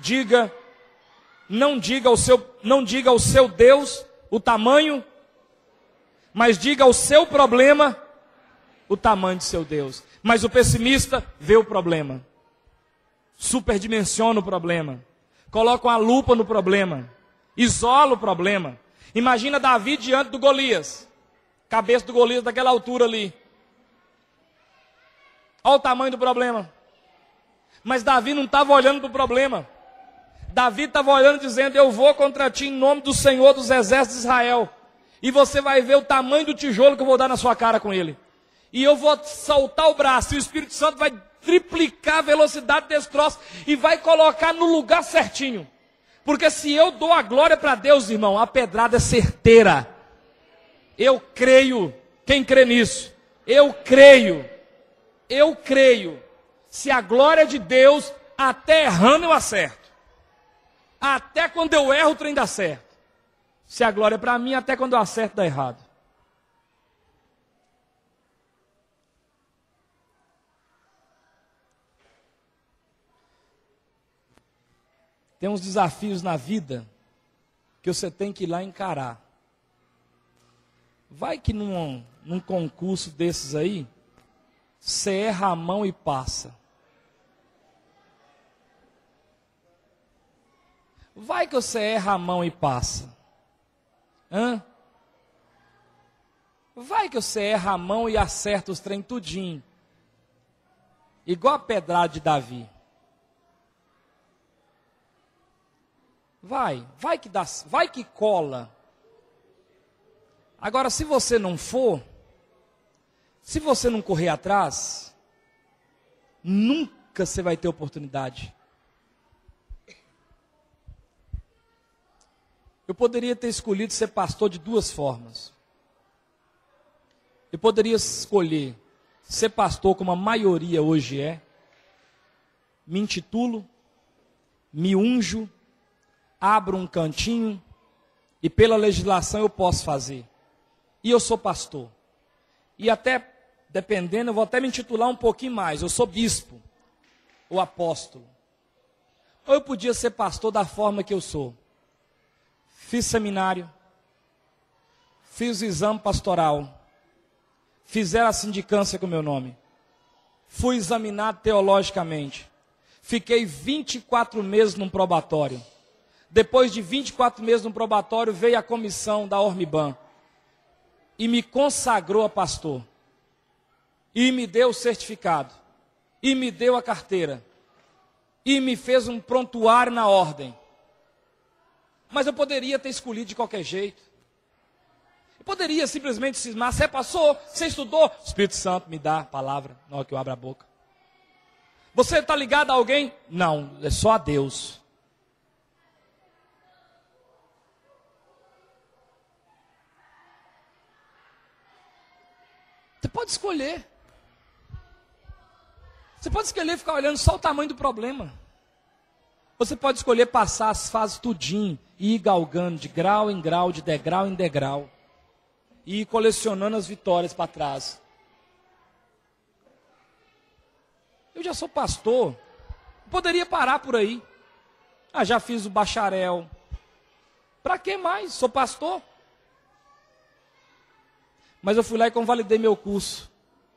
Não diga ao seu Deus o tamanho, mas diga ao seu problema o tamanho de seu Deus. Mas o pessimista vê o problema, superdimensiona o problema, coloca uma lupa no problema, isola o problema. Imagina Davi diante do Golias, cabeça do Golias daquela altura ali. Olha o tamanho do problema. Mas Davi não estava olhando para o problema. Davi estava olhando dizendo, eu vou contra ti em nome do Senhor dos exércitos de Israel. E você vai ver o tamanho do tijolo que eu vou dar na sua cara com ele. E eu vou soltar o braço, e o Espírito Santo vai triplicar a velocidade desse troço, e vai colocar no lugar certinho. Porque se eu dou a glória para Deus, irmão, a pedrada é certeira. Eu creio. Quem crê nisso? Eu creio. Eu creio. Se a glória é de Deus, até errando eu acerto. Até quando eu erro o trem dá certo. Se a glória é para mim, até quando eu acerto dá errado. Tem uns desafios na vida que você tem que ir lá encarar. Vai que num concurso desses aí, você erra a mão e passa. Vai que você erra a mão e passa. Vai que você erra a mão e acerta os trem tudinho. Igual a pedrada de Davi. Vai que cola. Agora, se você não for, se você não correr atrás, nunca você vai ter oportunidade. Eu poderia ter escolhido ser pastor de duas formas. Eu poderia escolher ser pastor como a maioria hoje é. Me intitulo, me unjo, abro um cantinho e pela legislação eu posso fazer. E eu sou pastor. E até, dependendo, eu vou até me intitular um pouquinho mais. Eu sou bispo ou apóstolo. Ou eu podia ser pastor da forma que eu sou. Fiz seminário, fiz o exame pastoral, fizeram a sindicância com o meu nome, fui examinado teologicamente, fiquei 24 meses num probatório. Depois de 24 meses no probatório, veio a comissão da Ormiban e me consagrou a pastor. E me deu o certificado. E me deu a carteira. E me fez um prontuário na ordem. Mas eu poderia ter escolhido de qualquer jeito. Eu poderia simplesmente cismar, você passou, você estudou, o Espírito Santo me dá a palavra na hora que eu abro a boca. Você está ligado a alguém? Não, é só a Deus. Você pode escolher. Você pode escolher ficar olhando só o tamanho do problema. Você pode escolher passar as fases tudinho e ir galgando de grau em grau, de degrau em degrau. E ir colecionando as vitórias para trás. Eu já sou pastor. Poderia parar por aí. Ah, já fiz o bacharel. Para que mais? Sou pastor. Mas eu fui lá e convalidei meu curso.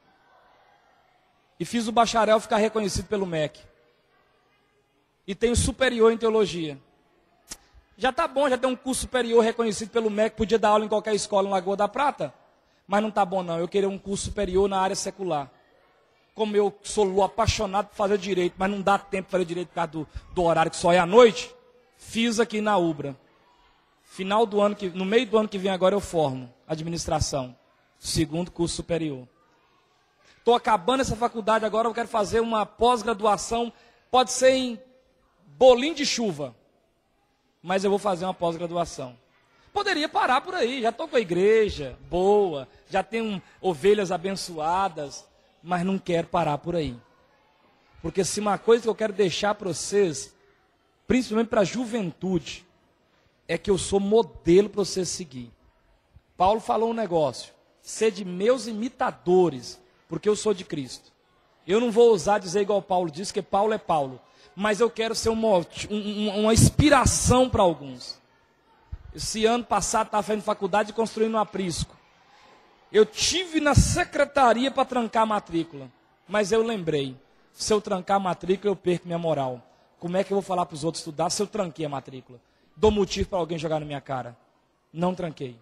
E fiz o bacharel ficar reconhecido pelo MEC. E tenho superior em teologia. Já está bom, já tem um curso superior reconhecido pelo MEC, podia dar aula em qualquer escola em Lagoa da Prata. Mas não está bom não, eu queria um curso superior na área secular. Como eu sou apaixonado por fazer direito, mas não dá tempo para fazer direito por causa do horário que só é à noite, fiz aqui na UBRA. Final do ano, no meio do ano que vem agora eu formo administração. Segundo curso superior. Estou acabando essa faculdade agora, eu quero fazer uma pós-graduação, pode ser em bolinho de chuva, mas eu vou fazer uma pós-graduação. Poderia parar por aí, já estou com a igreja boa, já tenho ovelhas abençoadas, mas não quero parar por aí. Porque se uma coisa que eu quero deixar para vocês, principalmente para a juventude, é que eu sou modelo para vocês seguir. Paulo falou um negócio, sede meus imitadores, porque eu sou de Cristo. Eu não vou ousar dizer igual Paulo disse, que Paulo é Paulo. Mas eu quero ser uma inspiração para alguns. Esse ano passado estava fazendo faculdade e construindo um aprisco. Eu tive na secretaria para trancar a matrícula. Mas eu lembrei, se eu trancar a matrícula eu perco minha moral. Como é que eu vou falar para os outros estudar se eu tranquei a matrícula? Dou motivo para alguém jogar na minha cara. Não tranquei.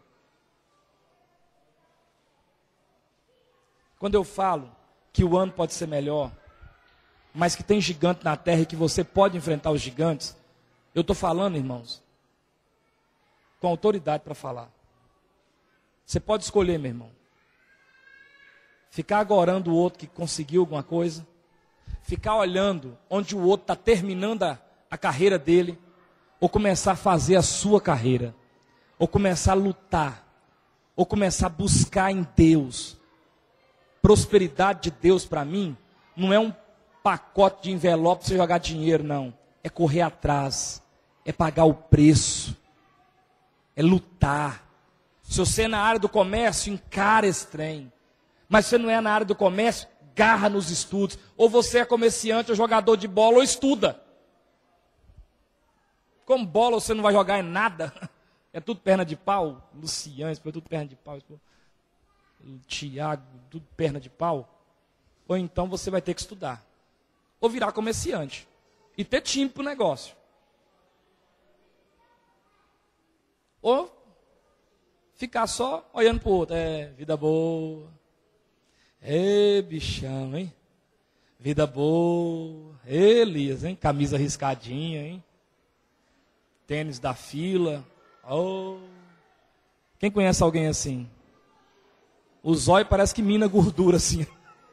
Quando eu falo que o ano pode ser melhor, mas que tem gigante na terra e que você pode enfrentar os gigantes, eu estou falando, irmãos, com autoridade para falar. Você pode escolher, meu irmão. Ficar agorando o outro que conseguiu alguma coisa, ficar olhando onde o outro está terminando a carreira dele, ou começar a fazer a sua carreira, ou começar a lutar, ou começar a buscar em Deus. Prosperidade de Deus para mim não é um pacote de envelope para você jogar dinheiro, não. É correr atrás, é pagar o preço, é lutar. Se você é na área do comércio, encara esse trem. Mas se você não é na área do comércio, garra nos estudos. Ou você é comerciante, ou jogador de bola, ou estuda. Com bola você não vai jogar em nada. É tudo perna de pau. Luciano, é tudo perna de pau. Tiago, tudo perna de pau. Ou então você vai ter que estudar. Ou virar comerciante. E ter time para o negócio. Ou ficar só olhando para o outro. É, vida boa. É, bichão, hein? Vida boa. Elias, hein? Camisa riscadinha, hein? Tênis da fila. Oh. Quem conhece alguém assim? O zóio parece que mina gordura assim.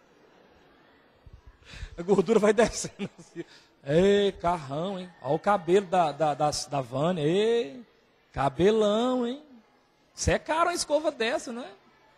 A gordura vai descendo assim. Ei, carrão, hein? Olha o cabelo da Vânia. Ei, cabelão, hein? Isso é caro uma escova dessa, né?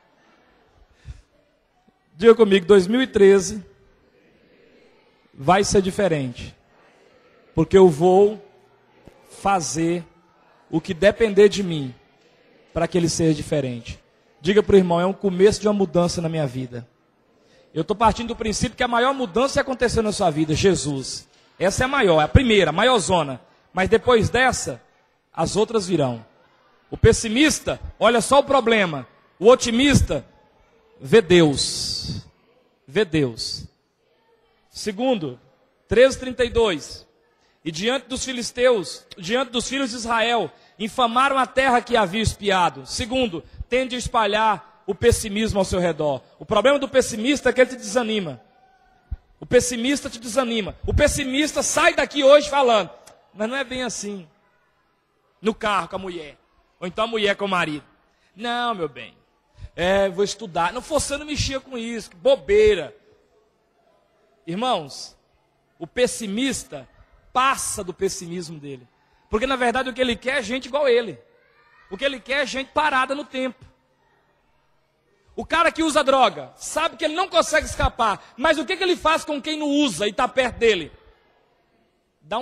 Diga comigo, 2013 vai ser diferente. Porque eu vou fazer o que depender de mim para que ele seja diferente. Diga para o irmão, é um começo de uma mudança na minha vida. Eu estou partindo do princípio que a maior mudança aconteceu na sua vida, Jesus. Essa é a maior, é a primeira, a maior zona. Mas depois dessa, as outras virão. O pessimista, olha só o problema. O otimista, vê Deus. Vê Deus. Segundo, 13:32. E diante dos filisteus, diante dos filhos de Israel, infamaram a terra que havia espiado. Segundo, tende a espalhar o pessimismo ao seu redor. O problema do pessimista é que ele te desanima. O pessimista te desanima. O pessimista sai daqui hoje falando, mas não é bem assim. no carro com a mulher. Ou então a mulher com o marido. Não, meu bem. Vou estudar. Não, você não mexia com isso, que bobeira. Irmãos, o pessimista passa do pessimismo dele. Porque na verdade o que ele quer é gente igual a ele. O que ele quer é gente parada no tempo. O cara que usa droga, sabe que ele não consegue escapar. Mas o que ele faz com quem não usa e está perto dele? Dá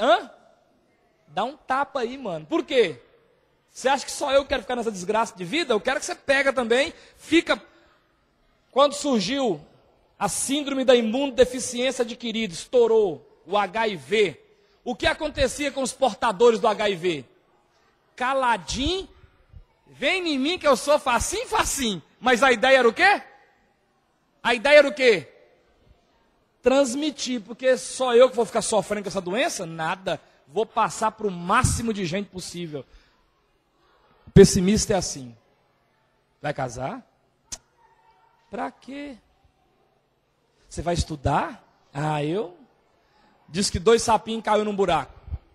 um tapa aí, mano. Por quê? Você acha que só eu quero ficar nessa desgraça de vida? Eu quero que você pega também. Quando surgiu a síndrome da imunodeficiência adquirida, estourou o HIV. O que acontecia com os portadores do HIV? Caladinho, vem em mim que eu sou facinho, facinho. Mas a ideia era o quê? A ideia era o quê? Transmitir, porque só eu que vou ficar sofrendo com essa doença? Nada. Vou passar para o máximo de gente possível. O pessimista é assim. Vai casar? Para quê? Você vai estudar? Eu? Diz que 2 sapinhos caiu num buraco.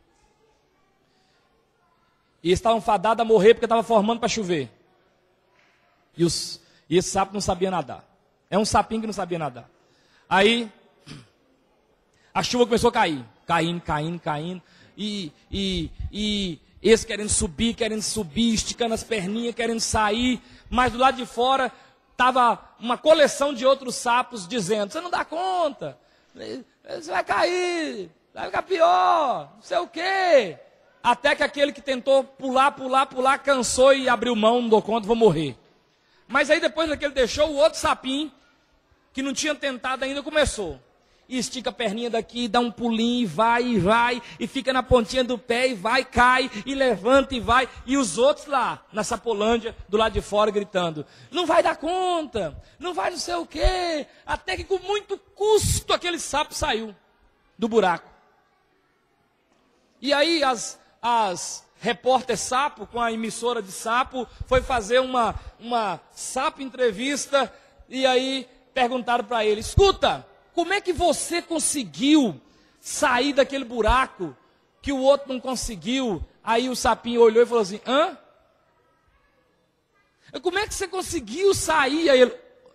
E eles estavam fadados a morrer porque estava formando para chover. E esse sapo não sabia nadar. É um sapinho que não sabia nadar. Aí, a chuva começou a cair. Caindo. E esse querendo subir, esticando as perninhas, querendo sair. Mas do lado de fora, estava uma coleção de outros sapos dizendo, você não dá conta, você vai cair, vai ficar pior, não sei o quê. Até que aquele que tentou pular, cansou e abriu mão, não dou conta, vou morrer. Mas aí depois daquele deixou, o outro sapinho, que não tinha tentado ainda, começou. E estica a perninha daqui, dá um pulinho, e vai, e fica na pontinha do pé, e vai, cai, e levanta, e vai. E os outros lá, na Sapolândia, do lado de fora, gritando, não vai dar conta, não vai não sei o quê. Até que com muito custo, aquele sapo saiu do buraco. E aí as repórter sapo, com a emissora de sapo, foi fazer uma sapo entrevista, e aí perguntaram para ele, escuta, como é que você conseguiu sair daquele buraco que o outro não conseguiu? Aí o sapinho olhou e falou assim, como é que você conseguiu sair? Aí ele,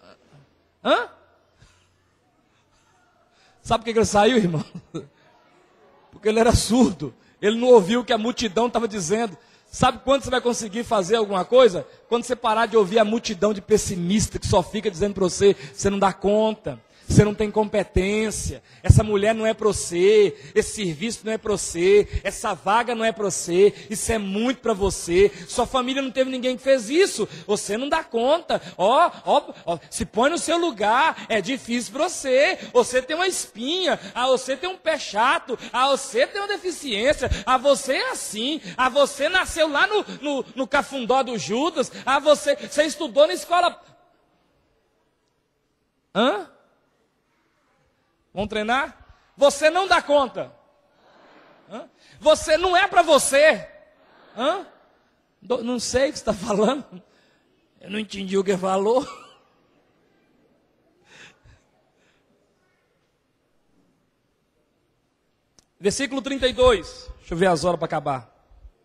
Sabe por que ele saiu, irmão? Porque ele era surdo. Ele não ouviu o que a multidão estava dizendo. Sabe quando você vai conseguir fazer alguma coisa? Quando você parar de ouvir a multidão de pessimistas que só fica dizendo para você, você não dá conta, você não tem competência, essa mulher não é para você, esse serviço não é para você, essa vaga não é para você, isso é muito para você, sua família não teve ninguém que fez isso, você não dá conta, se põe no seu lugar, é difícil para você tem uma espinha, você tem um pé chato, você tem uma deficiência, você é assim, você nasceu lá no cafundó do Judas, você estudou na escola... Vamos treinar? Você não dá conta. Você não é para você. Não sei o que você está falando. Eu não entendi o que falou. Versículo 32. Deixa eu ver as horas para acabar.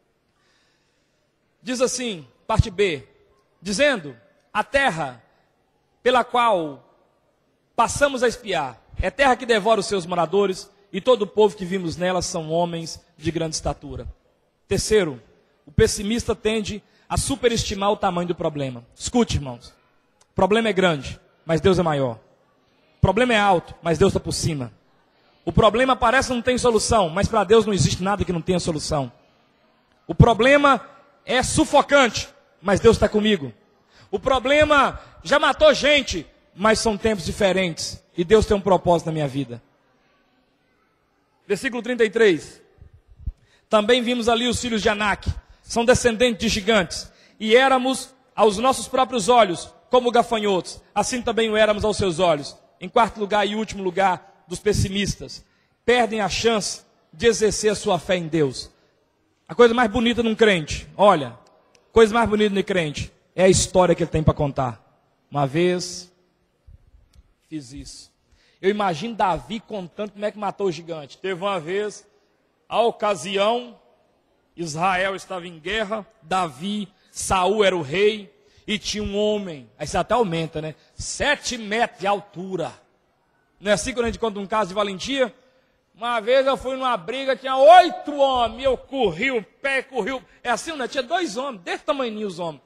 Diz assim, parte B. Dizendo, a terra pela qual passamos a espiar, é terra que devora os seus moradores, e todo o povo que vimos nela são homens de grande estatura. Terceiro, o pessimista tende a superestimar o tamanho do problema. Escute, irmãos. O problema é grande, mas Deus é maior. O problema é alto, mas Deus está por cima. O problema parece que não tem solução, mas para Deus não existe nada que não tenha solução. O problema é sufocante, mas Deus está comigo. O problema já matou gente, mas são tempos diferentes. E Deus tem um propósito na minha vida. Versículo 33. Também vimos ali os filhos de Anak. São descendentes de gigantes. E éramos aos nossos próprios olhos como gafanhotos. Assim também o éramos aos seus olhos. Em quarto lugar e último lugar, dos pessimistas. Perdem a chance de exercer a sua fé em Deus. A coisa mais bonita num crente, olha, a coisa mais bonita no crente é a história que ele tem para contar. Uma vez fiz isso. Eu imagino Davi contando como é que matou o gigante. Teve uma vez, a ocasião, Israel estava em guerra, Davi, Saul era o rei, e tinha um homem, aí você até aumenta, né? 7 metros de altura. Não é assim quando a gente conta um caso de valentia? Uma vez eu fui numa briga, tinha 8 homens, eu corri o pé, é assim, né? Tinha 2 homens, desse tamanhinho os homens.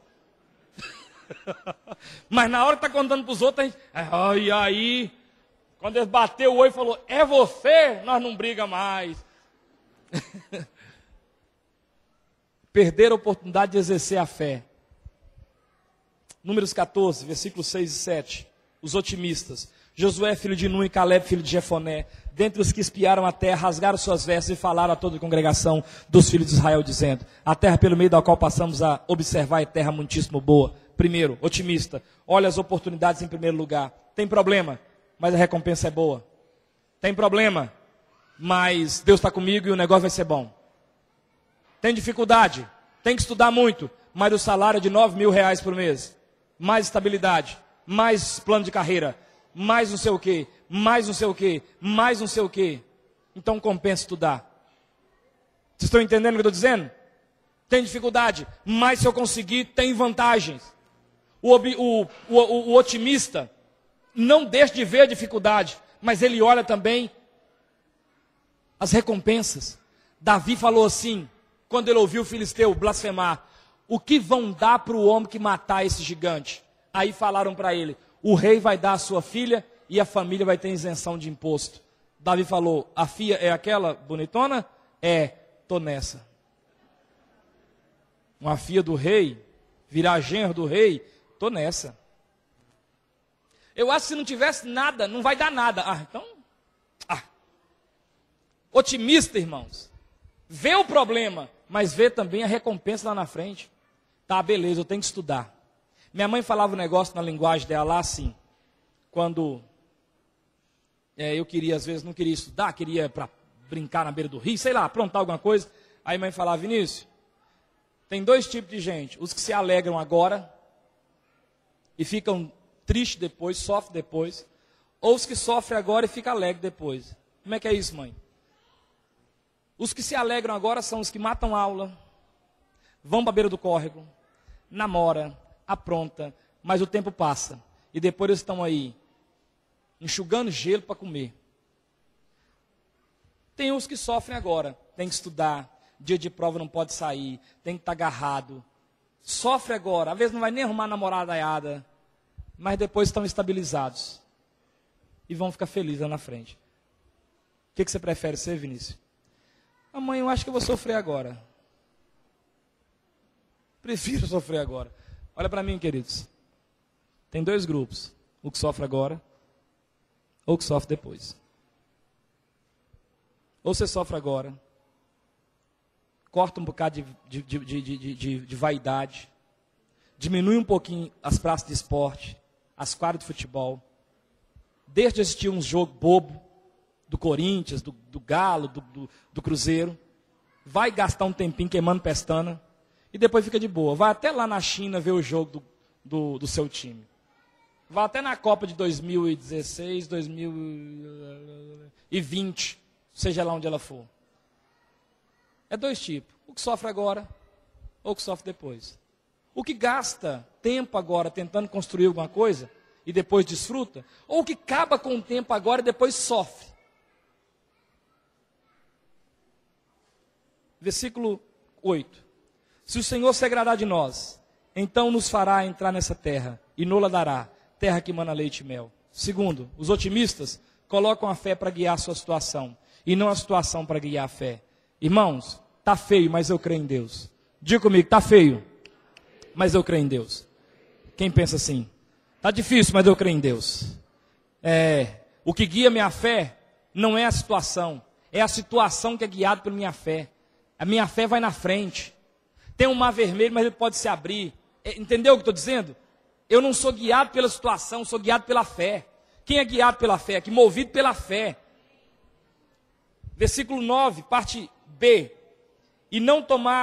Mas na hora que está contando para os outros, a gente, ai, aí, quando eles bateu o olho e falou, é você, nós não briga mais. Perder a oportunidade de exercer a fé. Números 14, versículos 6 e 7. Os otimistas. Josué, filho de Nun, e Caleb, filho de Jefoné, dentre os que espiaram a terra, rasgaram suas vestes e falaram a toda a congregação dos filhos de Israel, dizendo, a terra pelo meio da qual passamos a observar é terra muitíssimo boa. Primeiro, otimista, olha as oportunidades em primeiro lugar. Tem problema, mas a recompensa é boa. Tem problema, mas Deus está comigo e o negócio vai ser bom. Tem dificuldade, tem que estudar muito, mas o salário é de R$9.000 por mês. Mais estabilidade, mais plano de carreira, mais não sei o quê, mais não sei o quê, mais não sei o quê. Então compensa estudar. Vocês estão entendendo o que eu estou dizendo? Tem dificuldade, mas se eu conseguir, tem vantagens. O otimista não deixa de ver a dificuldade, mas ele olha também as recompensas. Davi falou assim, quando ele ouviu o filisteu blasfemar, o que vão dar para o homem que matar esse gigante? Aí falaram para ele, o rei vai dar a sua filha e a família vai ter isenção de imposto. Davi falou, a filha é aquela bonitona? É, tô nessa. Uma filha do rei, virar genro do rei, tô nessa. Eu acho que se não tivesse nada, não vai dar nada. Otimista, irmãos. Vê o problema, mas vê também a recompensa lá na frente. Tá, beleza, eu tenho que estudar. Minha mãe falava um negócio na linguagem dela lá assim, quando eu queria, às vezes, não queria estudar, queria para brincar na beira do rio, sei lá, aprontar alguma coisa. Aí a mãe falava, Vinícius, tem 2 tipos de gente, os que se alegram agora e ficam tristes depois, sofrem depois, ou os que sofrem agora e ficam alegres depois. Como é que é isso, mãe? Os que se alegram agora são os que matam aula, vão para a beira do córrego, namora, apronta, mas o tempo passa. E depois eles estão aí, enxugando gelo para comer. Tem os que sofrem agora, tem que estudar, dia de prova não pode sair, tem que estar agarrado. Sofre agora, às vezes não vai nem arrumar namoradaiada, mas depois estão estabilizados. E vão ficar felizes lá na frente. O que você prefere ser, Vinícius? Mãe, eu acho que eu vou sofrer agora. Prefiro sofrer agora. Olha para mim, queridos. Tem 2 grupos. O que sofre agora, ou o que sofre depois. Ou você sofre agora, corta um bocado de vaidade, diminui um pouquinho as praças de esporte, as quadras de futebol, deixa de assistir um jogo bobo, do Corinthians, do Galo, do Cruzeiro, vai gastar um tempinho queimando pestana, e depois fica de boa. Vai até lá na China ver o jogo do seu time. Vai até na Copa de 2016, 2020, seja lá onde ela for. É 2 tipos. O que sofre agora, ou o que sofre depois. O que gasta tempo agora tentando construir alguma coisa, e depois desfruta, ou o que acaba com o tempo agora e depois sofre. Versículo 8. Se o Senhor se agradar de nós, então nos fará entrar nessa terra, e nola dará, terra que mana leite e mel. Segundo, os otimistas colocam a fé para guiar a sua situação, e não a situação para guiar a fé. Irmãos, está feio, mas eu creio em Deus. Diga comigo, está feio, mas eu creio em Deus. Quem pensa assim? Está difícil, mas eu creio em Deus. O que guia minha fé não é a situação, é a situação que é guiada pela minha fé. A minha fé vai na frente. Tem um mar vermelho, mas ele pode se abrir. Entendeu o que estou dizendo? Eu não sou guiado pela situação, sou guiado pela fé. Quem é guiado pela fé? Que movido pela fé. Versículo 9, parte B. E não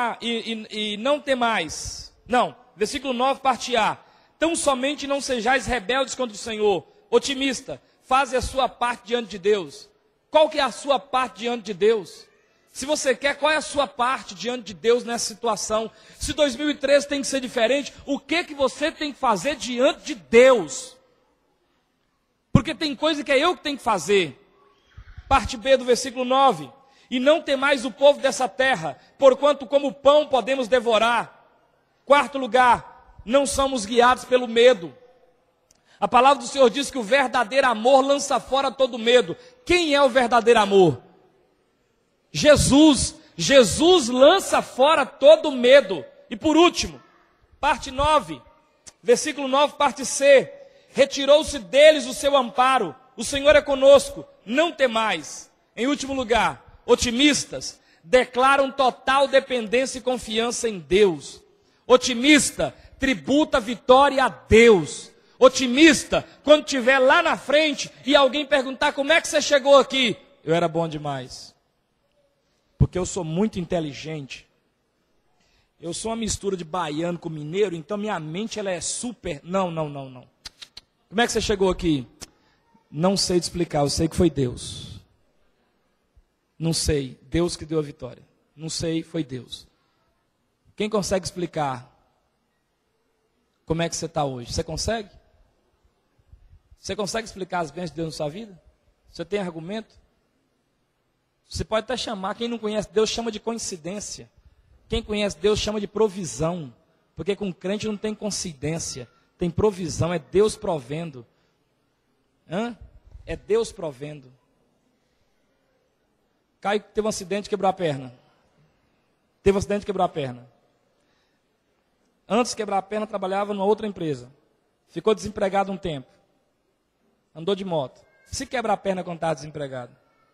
temais. Não, versículo 9, parte A. Tão somente não sejais rebeldes contra o Senhor. Otimista, faze a sua parte diante de Deus. Qual que é a sua parte diante de Deus? Se você quer, qual é a sua parte diante de Deus nessa situação? Se 2013 tem que ser diferente, o que você tem que fazer diante de Deus? Porque tem coisa que é eu que tenho que fazer. Parte B do versículo 9. E não temais o povo dessa terra, porquanto como pão podemos devorar. Quarto lugar, não somos guiados pelo medo. A palavra do Senhor diz que o verdadeiro amor lança fora todo medo. Quem é o verdadeiro amor? Jesus. Jesus lança fora todo medo. E por último, parte 9, versículo 9, parte C. Retirou-se deles o seu amparo. O Senhor é conosco, não temais. Em último lugar, otimistas declaram total dependência e confiança em Deus. Otimista tributa a vitória a Deus. Otimista, quando estiver lá na frente e alguém perguntar como é que você chegou aqui, eu era bom demais. Porque eu sou muito inteligente. Eu sou uma mistura de baiano com mineiro, então minha mente ela é super... Não. Como é que você chegou aqui? Não sei te explicar, eu sei que foi Deus. Não sei, Deus que deu a vitória. Não sei, foi Deus. Quem consegue explicar como é que você está hoje? Você consegue? Você consegue explicar as bênçãos de Deus na sua vida? Você tem argumento? Você pode até chamar, quem não conhece Deus chama de coincidência. Quem conhece Deus chama de provisão. Porque com crente não tem coincidência, tem provisão, é Deus provendo. É Deus provendo. Caio teve um acidente e quebrou a perna. Antes de quebrar a perna, trabalhava numa outra empresa. Ficou desempregado um tempo. Andou de moto. Se quebrar a perna quando está desempregado?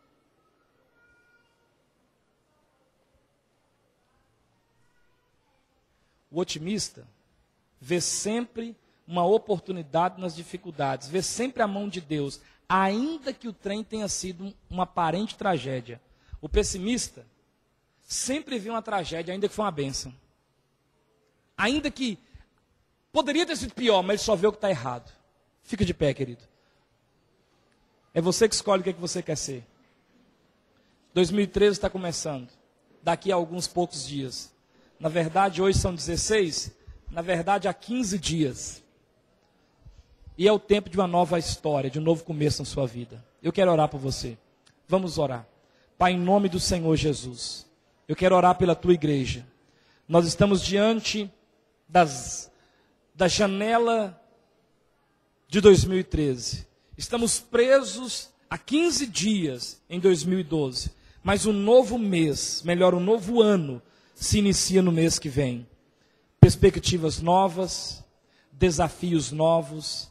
O otimista vê sempre uma oportunidade nas dificuldades, vê sempre a mão de Deus, ainda que o trem tenha sido uma aparente tragédia. O pessimista sempre vê uma tragédia, ainda que foi uma bênção. Ainda que poderia ter sido pior, mas ele só vê o que está errado. Fica de pé, querido. É você que escolhe o que você quer ser. 2013 está começando, daqui a alguns poucos dias. Na verdade, hoje são 16, na verdade há 15 dias. E é o tempo de uma nova história, de um novo começo na sua vida. Eu quero orar por você. Vamos orar. Pai, em nome do Senhor Jesus, eu quero orar pela tua igreja. Nós estamos diante da janela de 2013. Estamos presos há 15 dias em 2012. Mas um novo mês, melhor, um novo ano, se inicia no mês que vem. Perspectivas novas, desafios novos,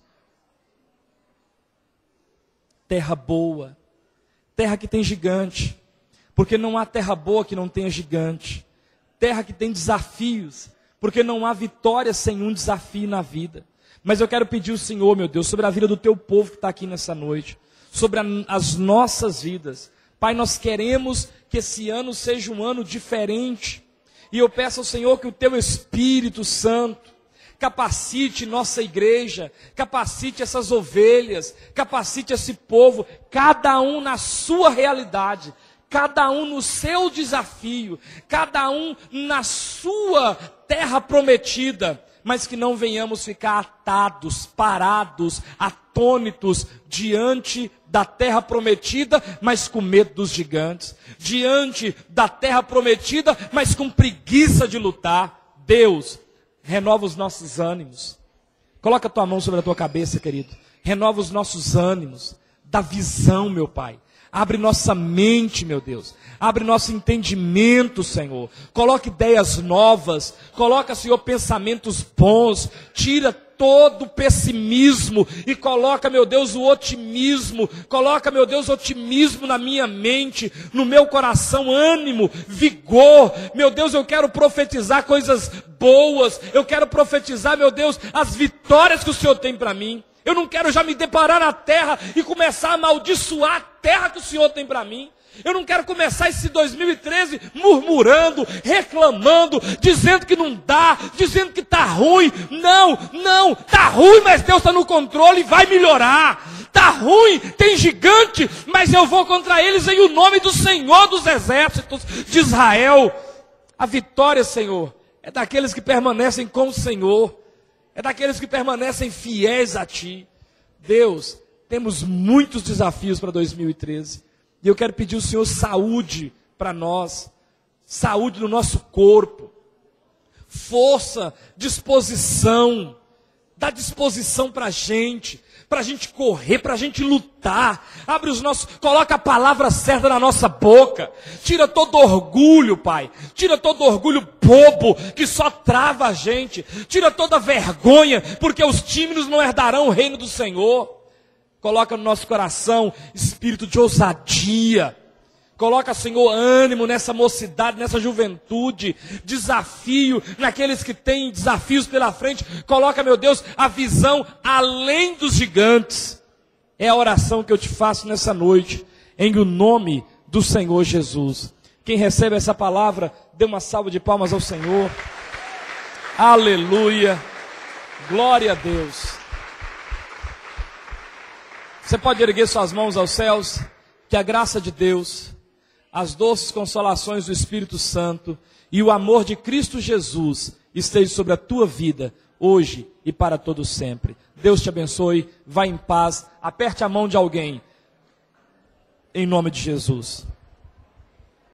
terra boa, terra que tem gigante, porque não há terra boa que não tenha gigante, terra que tem desafios, porque não há vitória sem um desafio na vida. Mas eu quero pedir ao Senhor, meu Deus, sobre a vida do teu povo que está aqui nessa noite, sobre as nossas vidas. Pai, nós queremos que esse ano seja um ano diferente, e eu peço ao Senhor que o teu Espírito Santo capacite nossa igreja, capacite essas ovelhas, capacite esse povo, cada um na sua realidade, cada um no seu desafio, cada um na sua terra prometida, mas que não venhamos ficar atados, parados, atônitos diante da terra prometida, mas com medo dos gigantes, diante da terra prometida, mas com preguiça de lutar. Deus, renova os nossos ânimos. Coloca a tua mão sobre a tua cabeça, querido. Renova os nossos ânimos. Dá visão, meu Pai. Abre nossa mente, meu Deus. Abre nosso entendimento, Senhor. Coloca ideias novas. Coloca, Senhor, pensamentos bons. Tira todo o pessimismo e coloca, meu Deus, o otimismo. Coloca, meu Deus, otimismo na minha mente, no meu coração, ânimo, vigor. Meu Deus, eu quero profetizar coisas boas. Eu quero profetizar, meu Deus, as vitórias que o Senhor tem para mim. Eu não quero já me deparar na terra e começar a amaldiçoar a terra que o Senhor tem para mim. Eu não quero começar esse 2013 murmurando, reclamando, dizendo que não dá, dizendo que está ruim. Não, está ruim, mas Deus está no controle e vai melhorar. Está ruim, tem gigante, mas eu vou contra eles em o nome do Senhor dos exércitos de Israel. A vitória, Senhor, é daqueles que permanecem com o Senhor, é daqueles que permanecem fiéis a Ti. Deus, temos muitos desafios para 2013. E eu quero pedir ao Senhor saúde para nós, saúde no nosso corpo, força, disposição, dá disposição para a gente correr, para a gente lutar. Abre os nossos, coloca a palavra certa na nossa boca, tira todo orgulho, Pai, tira todo orgulho bobo, que só trava a gente, tira toda vergonha, porque os tímidos não herdarão o reino do Senhor. Coloca no nosso coração espírito de ousadia. Coloca, Senhor, ânimo nessa mocidade, nessa juventude. Desafio naqueles que têm desafios pela frente. Coloca, meu Deus, a visão além dos gigantes. É a oração que eu te faço nessa noite, em o nome do Senhor Jesus. Quem recebe essa palavra, dê uma salva de palmas ao Senhor. Aleluia. Glória a Deus. Você pode erguer suas mãos aos céus, que a graça de Deus, as doces consolações do Espírito Santo e o amor de Cristo Jesus esteja sobre a tua vida, hoje e para todo sempre. Deus te abençoe, vá em paz, aperte a mão de alguém, em nome de Jesus.